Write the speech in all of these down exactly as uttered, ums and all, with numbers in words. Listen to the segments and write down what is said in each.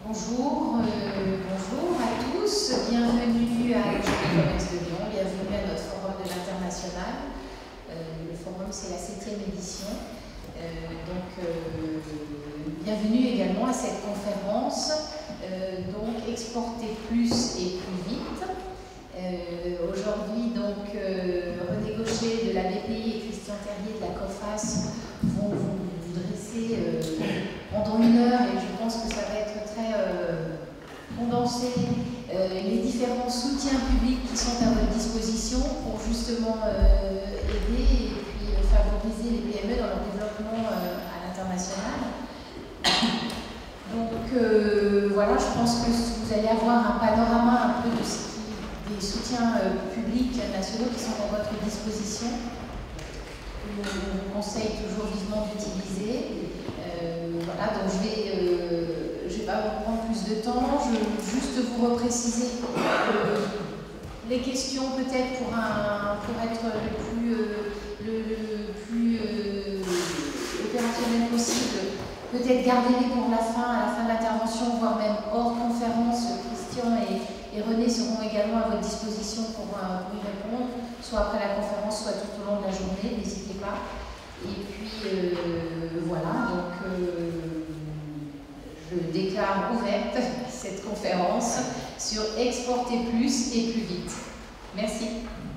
Bonjour, euh, bonjour à tous, bienvenue à l'Agence de commerce de Lyon, bienvenue à notre forum de l'international. Euh, le forum, c'est la septième édition. Euh, donc, euh, bienvenue également à cette conférence, euh, donc exporter plus et plus vite. Euh, Aujourd'hui, donc, euh, René Gaucher de la B P I et Christian Terrier de la COFAS vont vous dresser euh, pendant une heure, et je pense que ça va être très euh, condensé, euh, les différents soutiens publics qui sont à votre disposition pour justement euh, aider et puis euh, favoriser les P M E dans leur développement euh, à l'international. Donc euh, voilà, je pense que vous allez avoir un panorama un peu de ce qui, des soutiens euh, publics nationaux qui sont à votre disposition. Je vous conseille toujours vivement d'utiliser. Euh, voilà, donc je vais, euh, je vais pas vous prendre plus de temps, je veux juste vous repréciser euh, les questions peut-être pour, un, pour être le plus, euh, le, le plus euh, opérationnel possible. Peut-être gardez-les pour la fin, à la fin de l'intervention, voire même hors conférence. Christian et, et René seront également à votre disposition pour, euh, pour y répondre, soit après la conférence, soit tout au long de la journée, n'hésitez pas. Et puis euh, voilà, donc euh, je déclare ouverte cette conférence sur exporter plus et plus vite. Merci.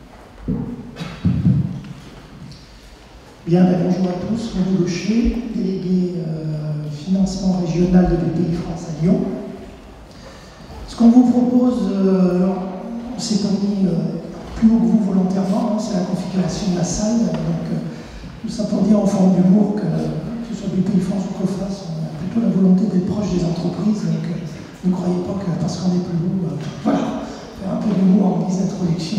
Bien, ben, bonjour à tous, René Gaucher, délégué euh, financement régional de B P I France à Lyon. Ce qu'on vous propose, euh, on s'est pas mis euh, plus haut que vous volontairement, hein, c'est la configuration de la salle. Donc, euh, tout ça pour dire en forme d'humour que, que ce soit B P I France ou COFAS, on a plutôt la volonté d'être proche des entreprises. Donc, euh, ne croyez pas que parce qu'on est plus haut, euh, voilà, faire un peu d'humour en guise d'introduction.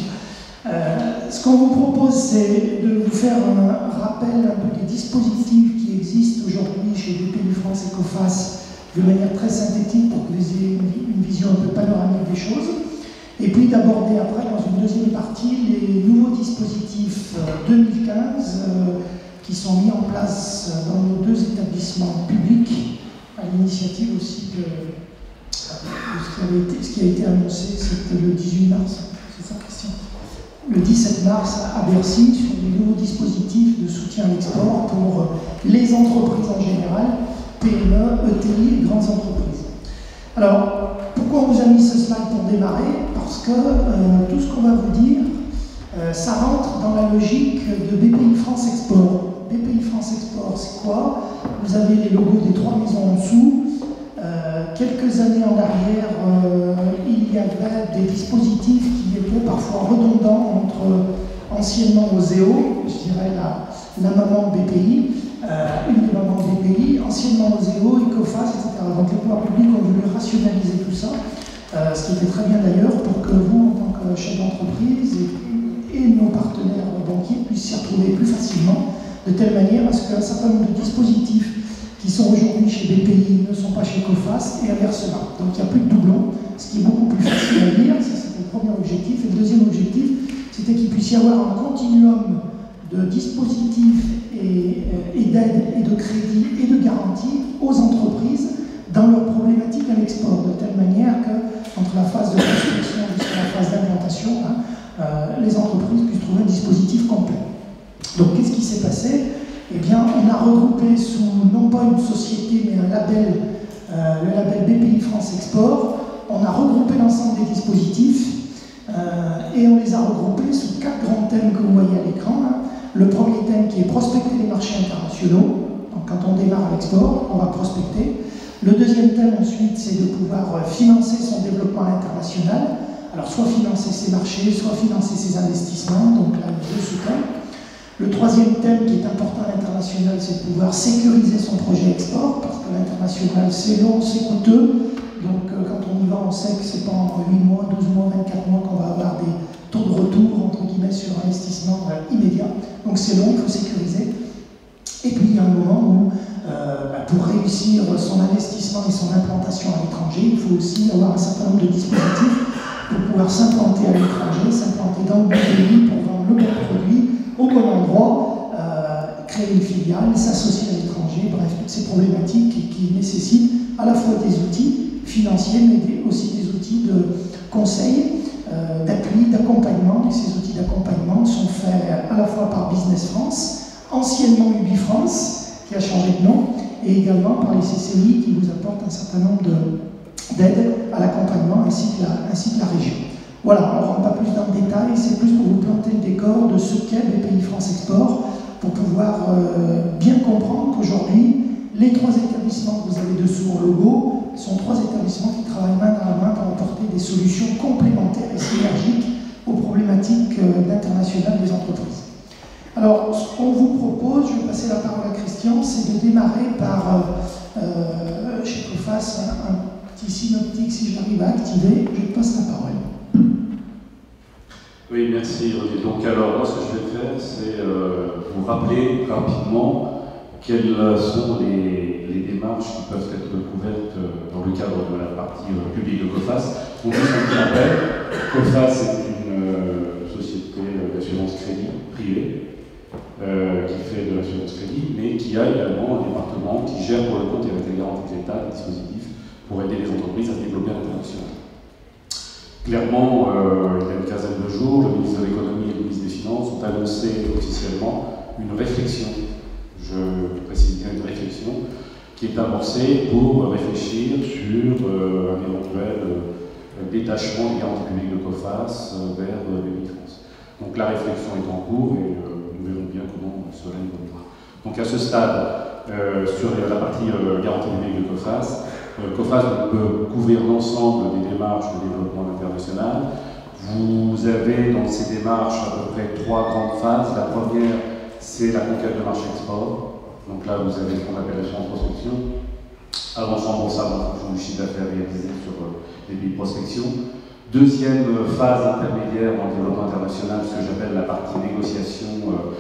Euh, ce qu'on vous propose, c'est de vous faire un rappel un peu des dispositifs qui existent aujourd'hui chez B P I France et COFAS de manière très synthétique pour que vous ayez une, une vision un peu panoramique des choses. Et puis d'aborder après, dans une deuxième partie, les nouveaux dispositifs euh, deux mille quinze euh, qui sont mis en place dans nos deux établissements publics, à l'initiative aussi de, de ce, qui avait été, ce qui a été annoncé, c'était le dix-huit mars, c'est ça Christian ? Le dix-sept mars à Bercy, sur les nouveaux dispositifs de soutien à l'export pour les entreprises en général, P M E, E T I et grandes entreprises. Alors, pourquoi on vous a mis ce slide pour démarrer? Parce que euh, tout ce qu'on va vous dire, euh, ça rentre dans la logique de B P I France Export. B P I France Export, c'est quoi? Vous avez les logos des trois maisons en dessous. Euh, quelques années en arrière, euh, il y avait des dispositifs qui étaient parfois redondants entre anciennement Oseo, je dirais la, la maman B P I, euh, une des mamans B P I, anciennement Oseo, Ecofas, et cetera. Donc les pouvoirs publics ont voulu rationaliser tout ça, euh, ce qui était très bien d'ailleurs pour que vous, en tant que chef d'entreprise et, et nos partenaires banquiers, puissiez s'y retrouver plus facilement, de telle manière à ce qu'un certain nombre de dispositifs qui sont aujourd'hui chez B P I ne sont pas chez COFAS et inversement. Donc il n'y a plus de doublons, ce qui est beaucoup plus facile à lire, ça c'était le premier objectif. Et le deuxième objectif, c'était qu'il puisse y avoir un continuum de dispositifs et, et d'aides et de crédits et de garanties aux entreprises dans leurs problématiques à l'export, de telle manière que, entre la phase de construction jusqu'à la phase d'implantation, hein, euh, les entreprises puissent trouver un dispositif complet. Donc qu'est-ce qui s'est passé? Eh bien, on a regroupé sous, non pas une société, mais un label, euh, le label B P I France Export, on a regroupé l'ensemble des dispositifs euh, et on les a regroupés sous quatre grands thèmes que vous voyez à l'écran. Hein. Le premier thème qui est prospecter les marchés internationaux. Donc, quand on démarre à l'export, on va prospecter. Le deuxième thème, ensuite, c'est de pouvoir financer son développement international. Alors, soit financer ses marchés, soit financer ses investissements. Donc, là, deux sous-thèmes. Le troisième thème qui est important à l'international, c'est de pouvoir sécuriser son projet export, parce que l'international, c'est long, c'est coûteux. Donc euh, quand on y va, on sait que c'est pas en huit mois, douze mois, vingt-quatre mois qu'on va avoir des taux de retour, entre guillemets, sur investissement euh, immédiat. Donc c'est long, il faut sécuriser. Et puis il y a un moment où, euh, bah, pour réussir son investissement et son implantation à l'étranger, il faut aussi avoir un certain nombre de dispositifs pour pouvoir s'implanter à l'étranger, s'implanter dans le bon pays pour vendre le bon produit, au bon endroit, euh, créer une filiale, s'associer à l'étranger, bref, toutes ces problématiques qui, qui nécessitent à la fois des outils financiers, mais des, aussi des outils de conseil, euh, d'appui, d'accompagnement. Et ces outils d'accompagnement sont faits à la fois par Business France, anciennement UbiFrance, qui a changé de nom, et également par les C C I qui vous apportent un certain nombre d'aides à l'accompagnement ainsi que la, ainsi que la région. Voilà, on ne rentre pas plus dans le détail, c'est plus pour vous planter le décor de ce qu'est B P I France Export, pour pouvoir euh, bien comprendre qu'aujourd'hui, les trois établissements que vous avez dessous en logo sont trois établissements qui travaillent main dans la main pour apporter des solutions complémentaires et synergiques aux problématiques euh, d'international des entreprises. Alors, ce qu'on vous propose, je vais passer la parole à Christian, c'est de démarrer par, euh, euh, chez Coface, un, un petit synoptique, si j'arrive à activer, je te passe la parole. Oui, merci René. Donc alors, moi ce que je vais faire, c'est euh, vous rappeler rapidement quelles sont les, les démarches qui peuvent être couvertes dans le cadre de la partie euh, publique de Coface. Donc, juste un petit rappel, Coface est une euh, société d'assurance crédit privée euh, qui fait de l'assurance crédit, mais qui a également un département qui gère pour le compte et avec la garantie de l'État des dispositifs pour aider les entreprises à se développer à l'international. Clairement, euh, il y a une quinzaine de jours, le ministre de l'économie et le ministre des Finances ont annoncé officiellement une réflexion, je précise bien une réflexion, qui est amorcée pour réfléchir sur euh, un éventuel euh, détachement des garanties publiques de Coface euh, vers euh, B P I France. Donc la réflexion est en cours et euh, nous verrons bien comment cela évoluera. Donc à ce stade, euh, sur la partie euh, garantie publique de Coface, Coface peut couvrir l'ensemble des démarches de développement international. Vous avez dans ces démarches à peu près trois grandes phases. La première, c'est la conquête de marché export. Donc là, vous avez ce qu'on appelle l'assurance prospection, avance remboursable en fonction du chiffre d'affaires réalisé sur les pays de prospection. Deuxième phase intermédiaire dans le développement international, ce que j'appelle la partie négociation, euh,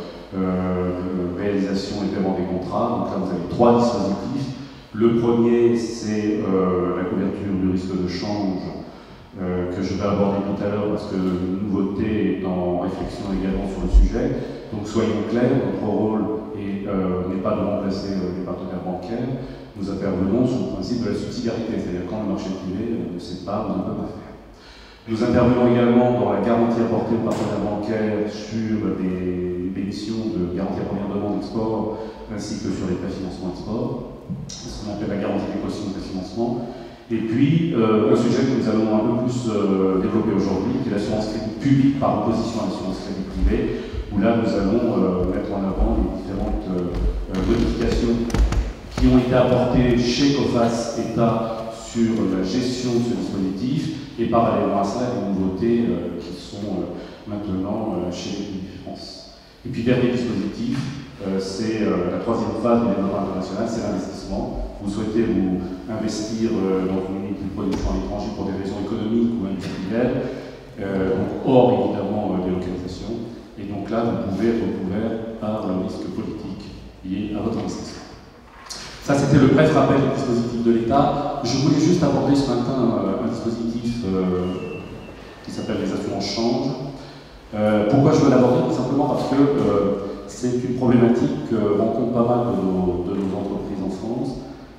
euh, réalisation et paiement des contrats. Donc là, vous avez trois dispositifs. Le premier, c'est euh, la couverture du risque de change euh, que je vais aborder tout à l'heure parce que une nouveauté est en réflexion également sur le sujet. Donc soyons clairs, notre rôle euh, n'est pas de remplacer euh, les partenaires bancaires. Nous intervenons sur le principe de la subsidiarité, c'est-à-dire quand le marché privé euh, ne sait pas, on ne peut pas faire. Nous intervenons également dans la garantie apportée aux partenaires bancaires sur des missions de garantie à première demande export ainsi que sur les préfinancements export. Ce qu'on appelle la garantie des cautions de financement. Et puis, euh, un sujet que nous allons un peu plus euh, développer aujourd'hui, qui est l'assurance crédit publique par opposition à l'assurance crédit privée, où là, nous allons euh, mettre en avant les différentes euh, modifications qui ont été apportées chez Coface État sur la gestion de ce dispositif, et parallèlement à ça, les nouveautés euh, qui sont euh, maintenant euh, chez B P I France. Et puis, dernier dispositif, Euh, c'est euh, la troisième phase du développement international, c'est l'investissement. Vous souhaitez vous investir euh, dans une unité de production à l'étranger pour des raisons économiques ou industrielles, euh, donc hors évidemment euh, des localisations. Et donc là, vous pouvez être couvert par le risque politique lié à votre investissement. Ça, c'était le bref rappel du dispositif de l'État. Je voulais juste aborder ce matin euh, un dispositif euh, qui s'appelle les assurances change. Euh, pourquoi je veux l'aborder? Tout simplement parce que euh, c'est une problématique que rencontrent pas mal de nos, de nos entreprises en France.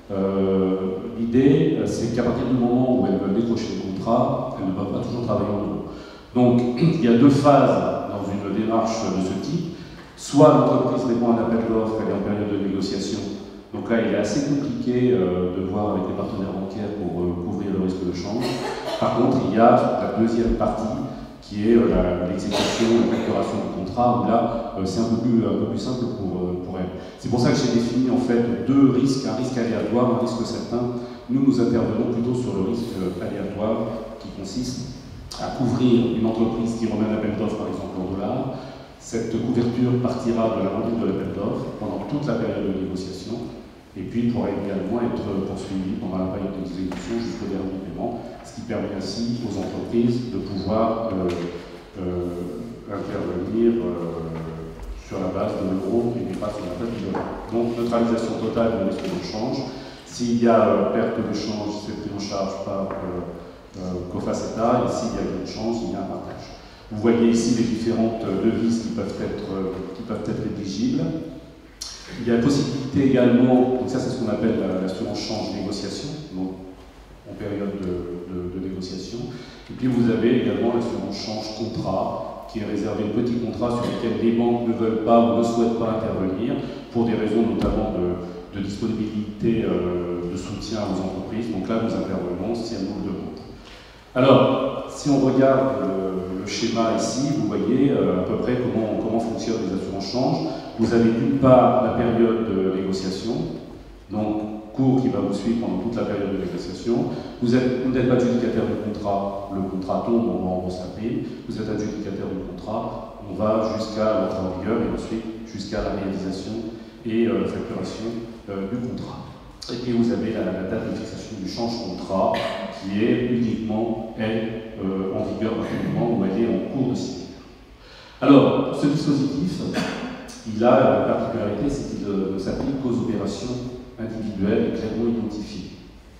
Euh, L'idée, c'est qu'à partir du moment où elles veulent décrocher le contrat, elles ne peuvent pas toujours travailler en euros. Donc, il y a deux phases dans une démarche de ce type. Soit l'entreprise répond à un appel d'offres, elle est en période de négociation. Donc là, il est assez compliqué euh, de voir avec les partenaires bancaires pour euh, couvrir le risque de change. Par contre, il y a la deuxième partie qui est euh, l'exécution, la facturation du contrat, où là, euh, c'est un, un peu plus simple pour, euh, pour elle. C'est pour ça que j'ai défini en fait deux risques, un risque aléatoire, un risque certain. Nous, nous intervenons plutôt sur le risque aléatoire, qui consiste à couvrir une entreprise qui remet un appel d'offres, par exemple en dollars. Cette couverture partira de la remise de l'appel d'offres pendant toute la période de négociation, et puis pourra également être poursuivie pendant la période d'exécution jusqu'au dernier paiement, ce qui permet ainsi aux entreprises de pouvoir euh, euh, intervenir euh, sur la base de l'euro et non pas sur la base du dollar. Donc, neutralisation totale du risque de change. S'il y a euh, perte de change, c'est pris en charge par euh, euh, Coface État, et s'il y a gain de change, il y a un partage. Vous voyez ici les différentes devises qui peuvent être, euh, qui peuvent être éligibles. Il y a la possibilité également, donc ça c'est ce qu'on appelle l'assurance change négociation. Donc, en période de, de, de négociation. Et puis vous avez également l'assurance change contrat, qui est réservé de petits contrats sur lesquels les banques ne veulent pas ou ne souhaitent pas intervenir, pour des raisons notamment de, de disponibilité euh, de soutien aux entreprises. Donc là, nous intervenons si elles nous le demandent. Alors, si on regarde le, le schéma ici, vous voyez euh, à peu près comment, comment fonctionnent les assurances change. Vous avez d'une part la période de négociation, donc cours qui va vous suivre pendant toute la période de négociation. Vous êtes, vous n'êtes pas adjudicataire du contrat, le contrat tombe, on rembourse la prime. Vous êtes adjudicataire du contrat, on va jusqu'à l'entrée en vigueur et ensuite jusqu'à la réalisation et euh, facturation euh, du contrat. Et puis vous avez la, la date de fixation du change-contrat qui est uniquement, elle, euh, en vigueur à tout moment où elle est en cours de signature. Alors, ce dispositif, il a la particularité, c'est qu'il ne s'applique qu'aux opérations individuelles et clairement identifiées.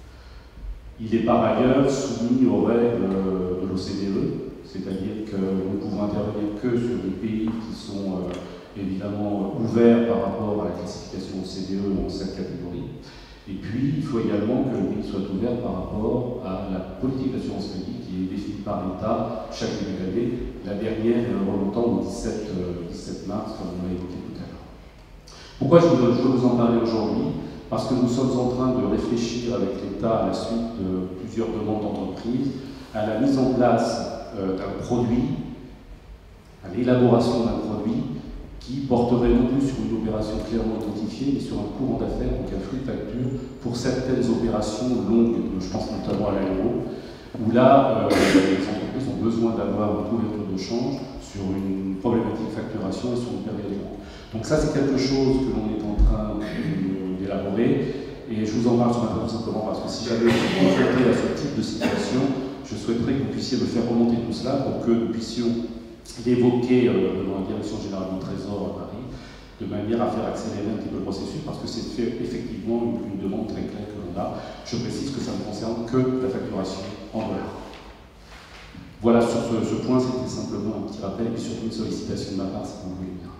Il est par ailleurs soumis aux règles de l'O C D E, c'est-à-dire que nous pouvons intervenir que sur des pays qui sont euh, évidemment ouverts par rapport à la classification O C D E dans cette catégorie. Et puis, il faut également que le pays soit ouvert par rapport à la politique d'assurance crédit qui est définie par l'État chaque début d'année. La dernière remontant au dix-sept mars, comme on l'a évoqué tout à l'heure. Pourquoi je veux, je veux vous en parler aujourd'hui? Parce que nous sommes en train de réfléchir avec l'État à la suite de plusieurs demandes d'entreprise à la mise en place euh, d'un produit, à l'élaboration d'un produit qui porterait non plus sur une opération clairement identifiée, mais sur un courant d'affaires, donc un flux de facture, pour certaines opérations longues, je pense notamment à l'aéro, où là, euh, les entreprises ont besoin d'avoir une couverture de change sur une problématique facturation et sur une période longue. Donc ça, c'est quelque chose que l'on est en train d'élaborer, et je vous en parle ce matin tout simplement parce que si j'avais été confronté à ce type de situation, je souhaiterais que vous puissiez me faire remonter tout cela pour que nous puissions l'évoquer euh, devant la Direction Générale du Trésor à Paris, de manière à faire accélérer un petit peu le processus, parce que c'est effectivement une, une demande très claire que l'on a. Je précise que ça ne concerne que la facturation en dollars. Voilà, sur ce, ce point, c'était simplement un petit rappel, et puis surtout une sollicitation de ma part, si vous voulez bien.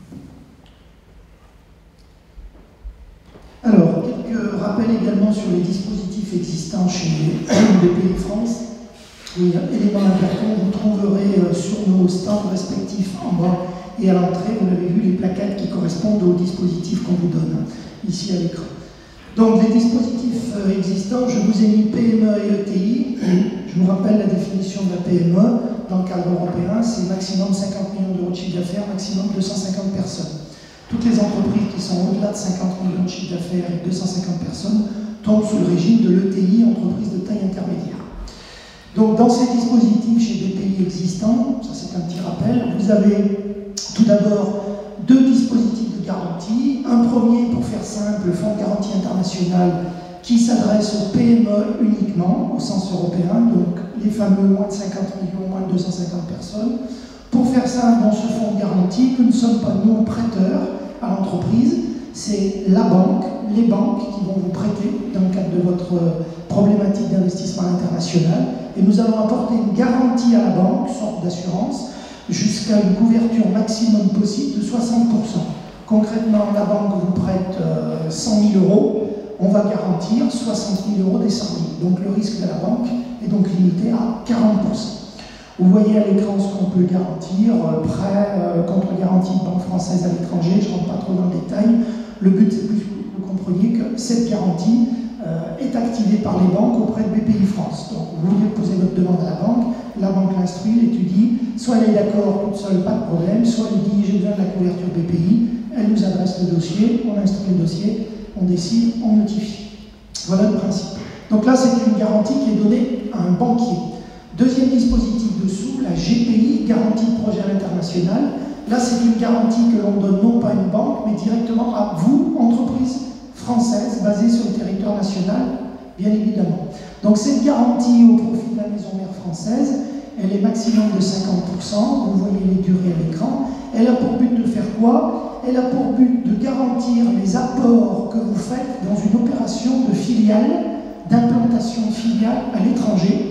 Alors, quelques rappels également sur les dispositifs existants chez B P I France. Oui, élément important, vous trouverez sur nos stands respectifs en bas et à l'entrée, vous l'avez vu, les plaquettes qui correspondent aux dispositifs qu'on vous donne ici à l'écran. Donc, les dispositifs existants, je vous ai mis P M E et E T I. Je vous rappelle la définition de la P M E dans le cadre européen, c'est maximum cinquante millions d'euros de chiffre d'affaires, maximum deux cent cinquante personnes. Toutes les entreprises qui sont au-delà de cinquante millions de chiffre d'affaires et deux cent cinquante personnes tombent sous le régime de l'E T I, entreprise de taille intermédiaire. Donc, dans ces dispositifs chez des pays existants, ça c'est un petit rappel, vous avez tout d'abord deux dispositifs de garantie. Un premier, pour faire simple, le Fonds de garantie international qui s'adresse aux P M E uniquement, au sens européen, donc les fameux moins de cinquante millions, moins de deux cent cinquante personnes. Pour faire simple, dans ce fonds de garantie, nous ne sommes pas nous prêteurs à l'entreprise, c'est la banque, les banques qui vont vous prêter dans le cadre de votre problématique d'investissement international. Et nous allons apporter une garantie à la banque, sorte d'assurance, jusqu'à une couverture maximum possible de soixante pour cent. Concrètement, la banque vous prête euh, cent mille euros, on va garantir soixante mille euros des cent mille. Donc le risque de la banque est donc limité à quarante pour cent. Vous voyez à l'écran ce qu'on peut garantir, euh, prêt, euh, contre-garantie de banque française à l'étranger, je ne rentre pas trop dans le détail. Le but, c'est plus que vous compreniez que cette garantie euh, est activée par les banques auprès de B P I France. Donc, vous voulez poser votre demande à la banque, la banque l'instruit, l'étudie, soit elle est d'accord toute seule, pas de problème, soit elle dit j'ai besoin de la couverture B P I, elle nous adresse le dossier, on instruit le dossier, on décide, on notifie. Voilà le principe. Donc là, c'est une garantie qui est donnée à un banquier. Deuxième dispositif dessous, la G P I, garantie de projet à l'international. Là, c'est une garantie que l'on donne non pas à une banque, mais directement à vous, entreprise française, basée sur le territoire national, bien évidemment. Donc cette garantie au profit de la maison mère française, elle est maximum de cinquante pour cent, vous voyez les durées à l'écran. Elle a pour but de faire quoi? Elle a pour but de garantir les apports que vous faites dans une opération de filiale, d'implantation de filiale à l'étranger.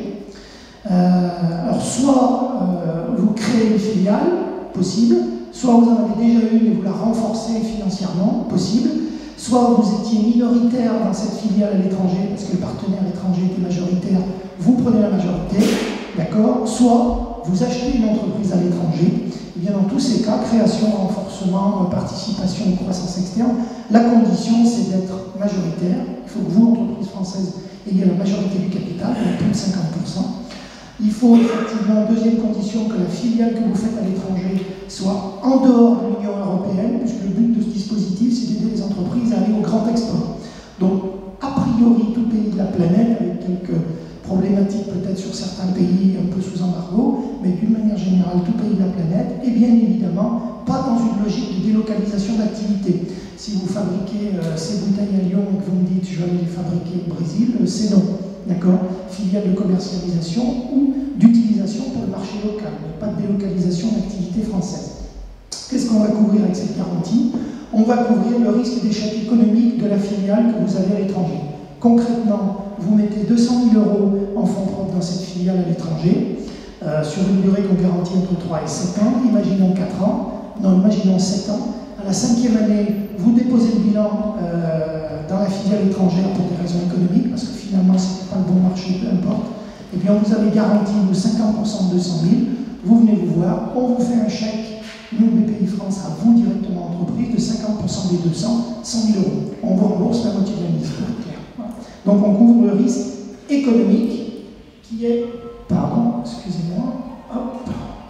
Euh, alors, soit euh, vous créez une filiale, possible, soit vous en avez déjà une et vous la renforcez financièrement, possible, soit vous étiez minoritaire dans cette filiale à l'étranger, parce que le partenaire étranger était majoritaire, vous prenez la majorité, d'accord, soit vous achetez une entreprise à l'étranger. Et bien dans tous ces cas, création, renforcement, participation ou croissance externe, la condition c'est d'être majoritaire. Il faut que vous, entreprise française, ayez la majorité du capital, donc plus de cinquante pour cent. Il faut effectivement, deuxième condition, que la filiale que vous faites à l'étranger soit en dehors de l'Union européenne, puisque le but de ce dispositif, c'est d'aider les entreprises à aller au grand export. Donc, a priori, tout pays de la planète, avec quelques problématiques peut-être sur certains pays un peu sous embargo, mais d'une manière générale, tout pays de la planète, et bien évidemment, pas dans une logique de délocalisation d'activité. Si vous fabriquez euh, ces bouteilles à Lyon et que vous me dites je vais les fabriquer au Brésil, euh, c'est non. D'accord, filiale de commercialisation ou d'utilisation pour le marché local, mais pas de délocalisation d'activité française. Qu'est-ce qu'on va couvrir avec cette garantie? On va couvrir le risque d'échec économique de la filiale que vous avez à l'étranger. Concrètement, vous mettez deux cent mille euros en fonds propres dans cette filiale à l'étranger, euh, sur une durée qu'on garantit entre trois et sept ans, imaginons quatre ans, non, imaginons sept ans. À la cinquième année, vous déposez le bilan euh, dans la filiale étrangère pour des raisons économiques, parce que finalement, ce n'est pas le bon marché, peu importe. Et bien, on vous avait garanti nous, cinquante pour cent de deux cent mille. Vous venez vous voir, on vous fait un chèque, nous, B P I France, à vous directement, entreprise, de cinquante pour cent des deux cents, cent mille euros. On vous rembourse la moitié de la mise, pour être clair. Voilà. Donc, on couvre le risque économique qui est, pardon, excusez-moi, hop.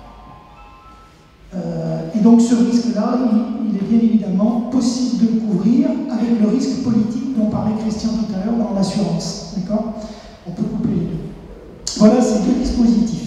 Euh, et donc, ce risque-là, il, il est bien évidemment possible de le couvrir avec le risque politique dont parlait Christian tout à l'heure dans l'assurance. D'accord? On peut couper les deux. Voilà ces deux dispositifs.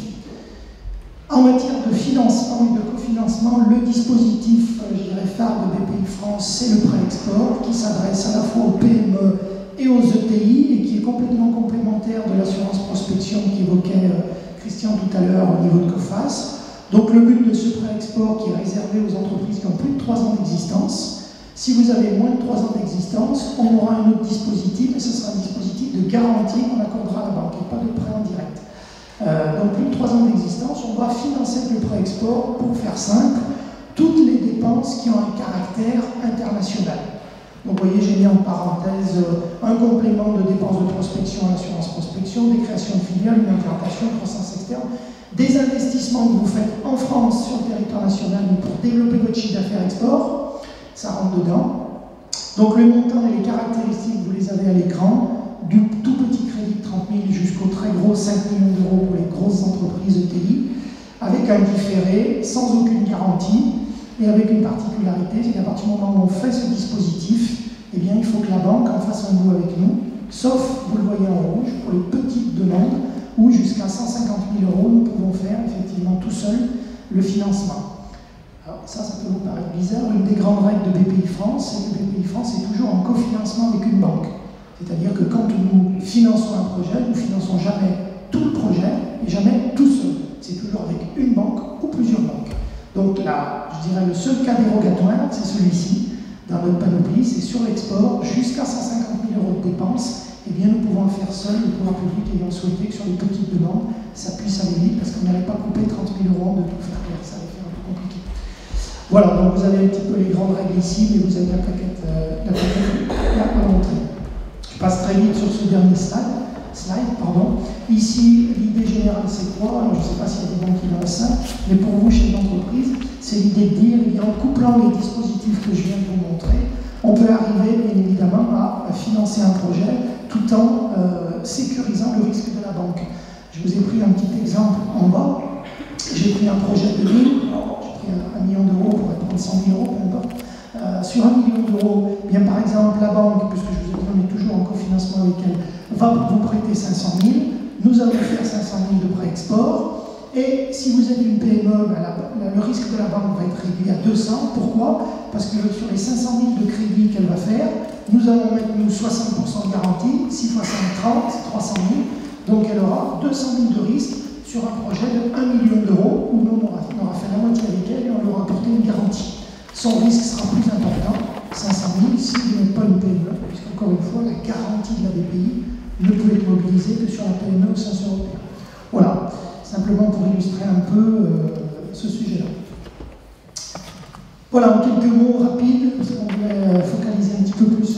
En matière de financement et de cofinancement, le dispositif, je dirais, phare de B P I France, c'est le prêt export qui s'adresse à la fois aux P M E et aux E T I et qui est complètement complémentaire de l'assurance prospection qu'évoquait Christian tout à l'heure au niveau de COFAS. Donc le but de ce prêt export qui est réservé aux entreprises qui ont plus de trois ans d'existence, si vous avez moins de trois ans d'existence, on aura un autre dispositif, et ce sera un dispositif de garantie qu'on accordera à la banque, et pas de prêt en direct. Euh, donc plus de trois ans d'existence, on va financer le prêt export, pour faire simple, toutes les dépenses qui ont un caractère international. Donc vous voyez, j'ai mis en parenthèse euh, un complément de dépenses de prospection à l'assurance prospection, des créations de filiales, une implantation, une croissance externe, des investissements que vous faites en France sur le territoire national pour développer votre chiffre d'affaires export, ça rentre dedans. Donc le montant et les caractéristiques, vous les avez à l'écran, du tout petit crédit de trente mille jusqu'au très gros cinq millions d'euros pour les grosses entreprises E T I, avec un différé, sans aucune garantie, et avec une particularité, c'est qu'à partir du moment où on fait ce dispositif, eh bien il faut que la banque en fasse un bout avec nous, sauf, vous le voyez en rouge, pour les petites demandes, où jusqu'à cent cinquante mille euros, nous pouvons faire effectivement tout seul le financement. Alors ça, ça peut vous paraître bizarre. Une des grandes règles de B P I France, c'est que B P I France est toujours en cofinancement avec une banque. C'est-à-dire que quand nous finançons un projet, nous ne finançons jamais tout le projet et jamais tout seul. C'est toujours avec une banque ou plusieurs banques. Donc là, je dirais le seul cas dérogatoire, c'est celui-ci, dans notre panoplie, c'est sur l'export, jusqu'à cent cinquante mille euros de dépenses. Eh bien, nous pouvons le faire seul, le pouvoir public ayant souhaité que sur les petites demandes, ça puisse aller vite, parce qu'on n'allait pas couper trente mille euros de tout faire clair, ça allait faire un peu compliqué. Voilà, donc vous avez un petit peu les grandes règles ici, mais vous avez la plaquette, euh, la plaquette là à montrer. Je passe très vite sur ce dernier slide. slide pardon. Ici, l'idée générale, c'est quoi? Alors, je ne sais pas s'il y a des banques qui lancent ça, mais pour vous, chez l'entreprise, c'est l'idée de dire, eh bien, en couplant les dispositifs que je viens de vous montrer, on peut arriver, bien évidemment, à, à financer un projet tout en euh, sécurisant le risque de la banque. Je vous ai pris un petit exemple en bas. J'ai pris un projet de mille, j'ai pris un, un million d'euros, on pourrait prendre cent mille euros, peu importe. Euh, sur un million d'euros, bien par exemple, la banque, puisque je vous ai dit on est toujours en cofinancement avec elle, va vous prêter cinq cent mille. Nous allons faire cinq cent mille de prêt export. Et si vous êtes une P M E, ben la, la, le risque de la banque va être réduit à deux cents. Pourquoi? Parce que sur les cinq cent mille de crédit qu'elle va faire, nous allons mettre nous soixante pour cent de garantie, six fois cinq, trente, trois cent mille. Donc elle aura deux cent mille de risque sur un projet de un million d'euros, où nous on aura, on aura fait la moitié avec elle et on lui aura apporté une garantie. Son risque sera plus important, cinq cent mille, si vous n'êtes pas une P M E, puisqu'encore une fois, la garantie de la B P I ne peut être mobilisée que sur la P M E au sens européen. Voilà. Simplement pour illustrer un peu euh, ce sujet-là. Voilà, en quelques mots rapides, parce qu'on voulait focaliser un petit peu plus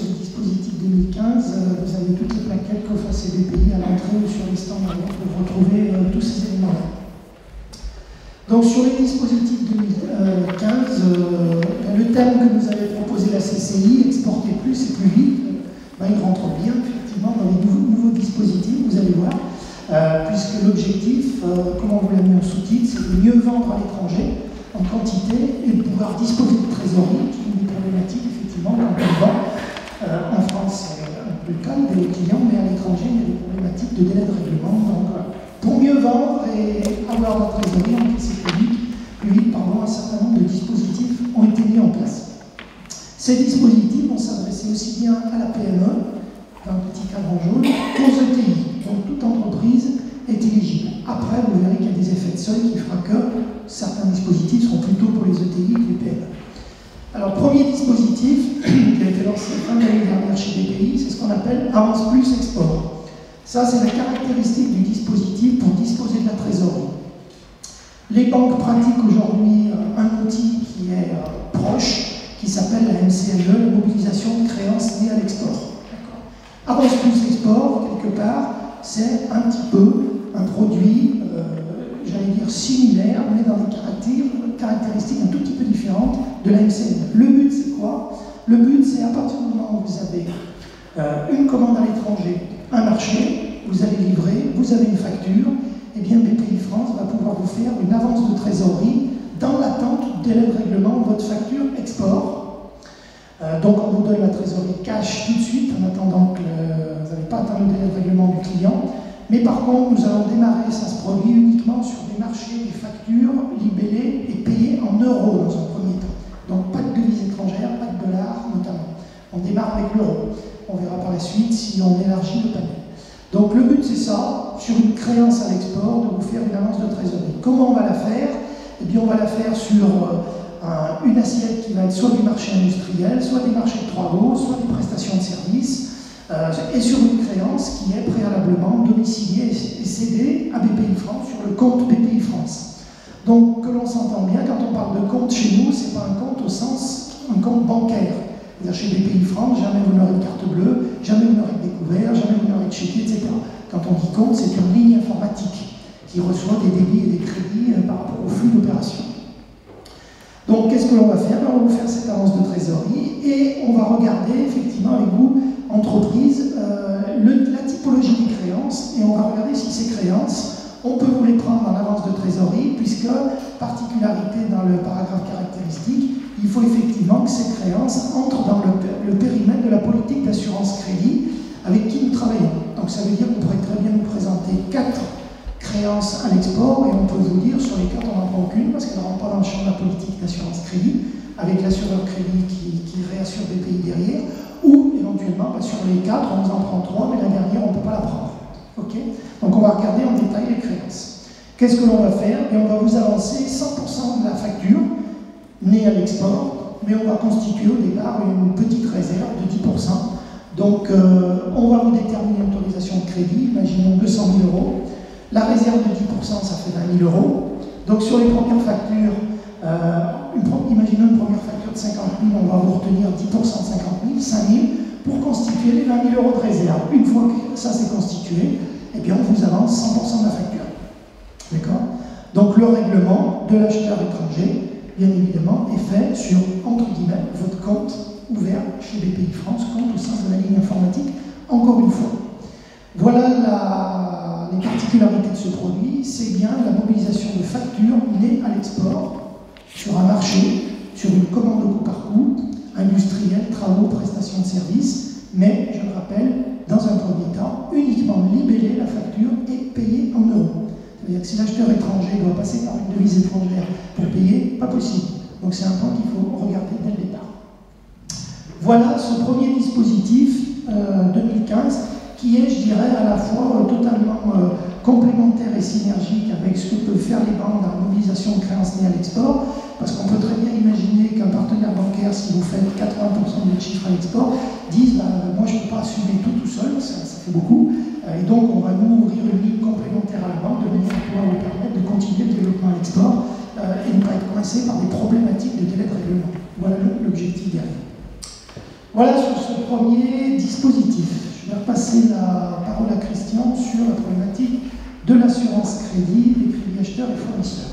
mille quinze, euh, vous avez toutes les plaquettes qu'offre C B P I à l'entrée ou sur les stands pour retrouver euh, tous ces éléments-là. Donc sur les dispositifs deux mille quinze, euh, le thème que nous avait proposé la C C I, exporter plus et plus vite, ben, il rentre bien effectivement dans les nouveaux, nouveaux dispositifs, vous allez voir, euh, puisque l'objectif, euh, comme on vous l'a mis en sous-titre, c'est de mieux vendre à l'étranger en quantité et de pouvoir disposer de trésorerie, qui est une des problématiques effectivement quand on vend. Euh, en France, c'est un peu le cas des clients, mais à l'étranger, il y a des problématiques de délai de règlement. Donc, euh, pour mieux vendre et avoir la trésorerie, encaisser plus vite, plus vite pardon, un certain nombre de dispositifs ont été mis en place. Ces dispositifs vont s'adresser aussi bien à la P M E, dans le petit cadre jaune, qu'aux E T I. Donc toute entreprise est éligible. Après, vous verrez qu'il y a des effets de seuil qui fera que certains dispositifs seront plutôt pour les E T I que les P M E. Alors, premier dispositif qui a été lancé fin de l'année dernière chez B P I, c'est ce qu'on appelle Avance Plus Export. Ça, c'est la caractéristique du dispositif pour disposer de la trésorerie. Les banques pratiquent aujourd'hui euh, un outil qui est euh, proche, qui s'appelle la M C N E, la mobilisation de créances liées à l'export. Avance Plus Export, quelque part, c'est un petit peu un produit, euh, j'allais dire similaire, mais dans des caractéristiques un tout petit peu différentes de la M C N E. Le but, c'est quoi? Le but, c'est à partir du moment où vous avez euh, une commande à l'étranger, un marché, vous allez livrer, vous avez une facture, et bien B P I France va pouvoir vous faire une avance de trésorerie dans l'attente du délai de règlement de votre facture export. Euh, donc on vous donne la trésorerie cash tout de suite en attendant que le, vous n'avez pas atteint le délai de règlement du client. Mais par contre, nous allons démarrer, ça se produit uniquement sur des marchés, des factures libellées et payées en euros dans un premier temps. Donc pas de devises étrangères, pas de dollars notamment. On démarre avec l'euro. On verra par la suite si on élargit le panel. Donc le but c'est ça, sur une créance à l'export, de vous faire une avance de trésorerie. Comment on va la faire? Eh bien on va la faire sur euh, un, une assiette qui va être soit du marché industriel, soit des marchés de trois lots, soit des prestations de services, euh, et sur une créance qui est préalablement domiciliée et cédée à B P I France sur le compte B P I France. Donc que l'on s'entend bien, quand on parle de compte chez nous, c'est pas un compte au sens, un compte bancaire. Chez B P I France, jamais vous n'aurez de carte bleue, jamais vous n'aurez de découvert, jamais vous n'aurez de chéquier, et cetera. Quand on dit compte, c'est une ligne informatique qui reçoit des débits et des crédits euh, par rapport au flux d'opérations. Donc, qu'est-ce que l'on va faire? On va vous faire cette avance de trésorerie et on va regarder effectivement avec vous, entreprise, euh, le, la typologie des créances et on va regarder si ces créances, on peut vous les prendre en avance de trésorerie puisque, particularité dans le paragraphe caractéristique, il faut effectivement que ces créances entrent dans le, le périmètre de la politique d'assurance crédit avec qui nous travaillons. Donc ça veut dire qu'on pourrait très bien nous présenter quatre créances à l'export et on peut vous dire sur les quatre on n'en prend aucune parce qu'elles ne rentrent pas dans le champ de la politique d'assurance crédit avec l'assureur crédit qui, qui réassure B P I derrière ou éventuellement bah, sur les quatre on nous en prend trois mais la dernière on ne peut pas la prendre. Okay, donc on va regarder en détail les créances. Qu'est-ce que l'on va faire? Et on va vous avancer cent pour cent de la facture née à l'export, mais on va constituer au départ une petite réserve de dix pour cent. Donc euh, on va vous déterminer une autorisation de crédit, imaginons deux cent mille euros. La réserve de dix pour cent, ça fait vingt mille euros. Donc sur les premières factures, euh, une, imaginons une première facture de cinquante mille, on va vous retenir dix pour cent de cinquante mille, cinq mille, pour constituer les vingt mille euros de réserve. Une fois que ça s'est constitué, eh bien on vous avance cent pour cent de la facture. D'accord? Donc le règlement de l'acheteur étranger, bien évidemment, est fait sur, entre guillemets, votre compte ouvert chez B P I France, compte au sein de la ligne informatique, encore une fois. Voilà la, les particularités de ce produit, c'est bien la mobilisation de factures nées à l'export sur un marché, sur une commande au coup par coup, industrielle, travaux, prestations de services, mais, je le rappelle, dans un premier temps, uniquement libeller la facture et payer en euros. C'est-à-dire que si l'acheteur étranger doit passer par une devise étrangère pour payer, pas possible. Donc c'est un point qu'il faut regarder dès le départ. Voilà ce premier dispositif euh, deux mille quinze qui est, je dirais, à la fois euh, totalement euh, complémentaire et synergique avec ce que peuvent faire les banques dans la mobilisation de créances nées à l'export, parce qu'on peut très bien imaginer qu'un partenaire bancaire, si vous faites quatre-vingts pour cent de votre chiffre à l'export, dise bah, moi je ne peux pas assumer tout tout seul, ça, ça fait beaucoup, et donc on va nous ouvrir une ligne complémentaire à la banque de manière à pouvoir vous permettre de continuer le développement à l'export euh, et ne pas être coincé par des problématiques de délai de règlement. Voilà l'objectif derrière. Voilà sur ce premier dispositif. Je vais repasser la parole à Christian sur la problématique de l'assurance crédit, des crédits acheteurs et fournisseurs.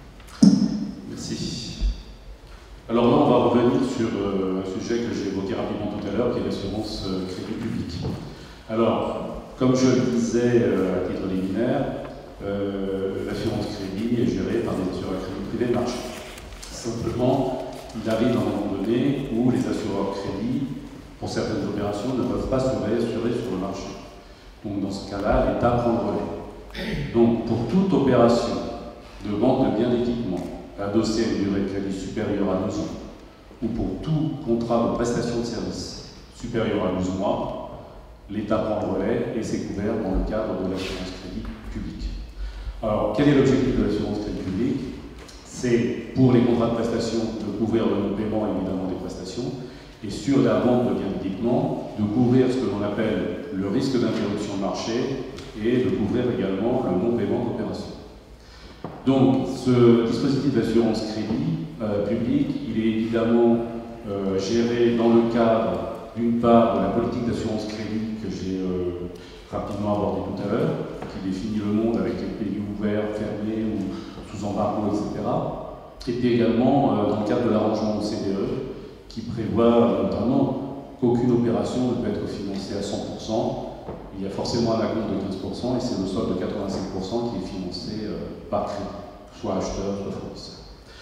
Merci. Alors là, on va revenir sur euh, un sujet que j'ai évoqué rapidement tout à l'heure, qui est l'assurance euh, crédit public. Alors, comme je le disais euh, à titre liminaire, euh, l'assurance crédit est gérée par des assureurs crédit privés de marché. Simplement, il arrive à un moment donné où les assureurs crédit, pour certaines opérations, ne peuvent pas se réassurer sur le marché. Donc dans ce cas-là, l'État prend le relais. Donc pour toute opération de vente de biens d'équipement adossée à une durée de crédit supérieure à douze ans, ou pour tout contrat de prestation de service supérieur à douze mois, l'État prend le relais et c'est couvert dans le cadre de l'assurance crédit publique. Alors, quel est l'objectif de l'assurance crédit publique? C'est pour les contrats de prestation de couvrir le non-paiement évidemment des prestations et sur la vente de biens d'équipement de couvrir ce que l'on appelle le risque d'interruption de marché et de couvrir également le non-paiement d'opération. Donc, ce dispositif d'assurance crédit euh, public, il est évidemment euh, géré dans le cadre, d'une part, de la politique d'assurance crédit que j'ai euh, rapidement abordée tout à l'heure, qui définit le monde avec les pays ouverts, fermés ou sous embargo, et cetera. Et puis également euh, dans le cadre de l'arrangement O C D E, qui prévoit notamment qu'aucune opération ne peut être financée à cent pour cent. Il y a forcément un acompte de quinze pour cent et c'est le solde de quatre-vingt-cinq pour cent qui est financé euh, par crédit, soit acheteur, soit fournisseur.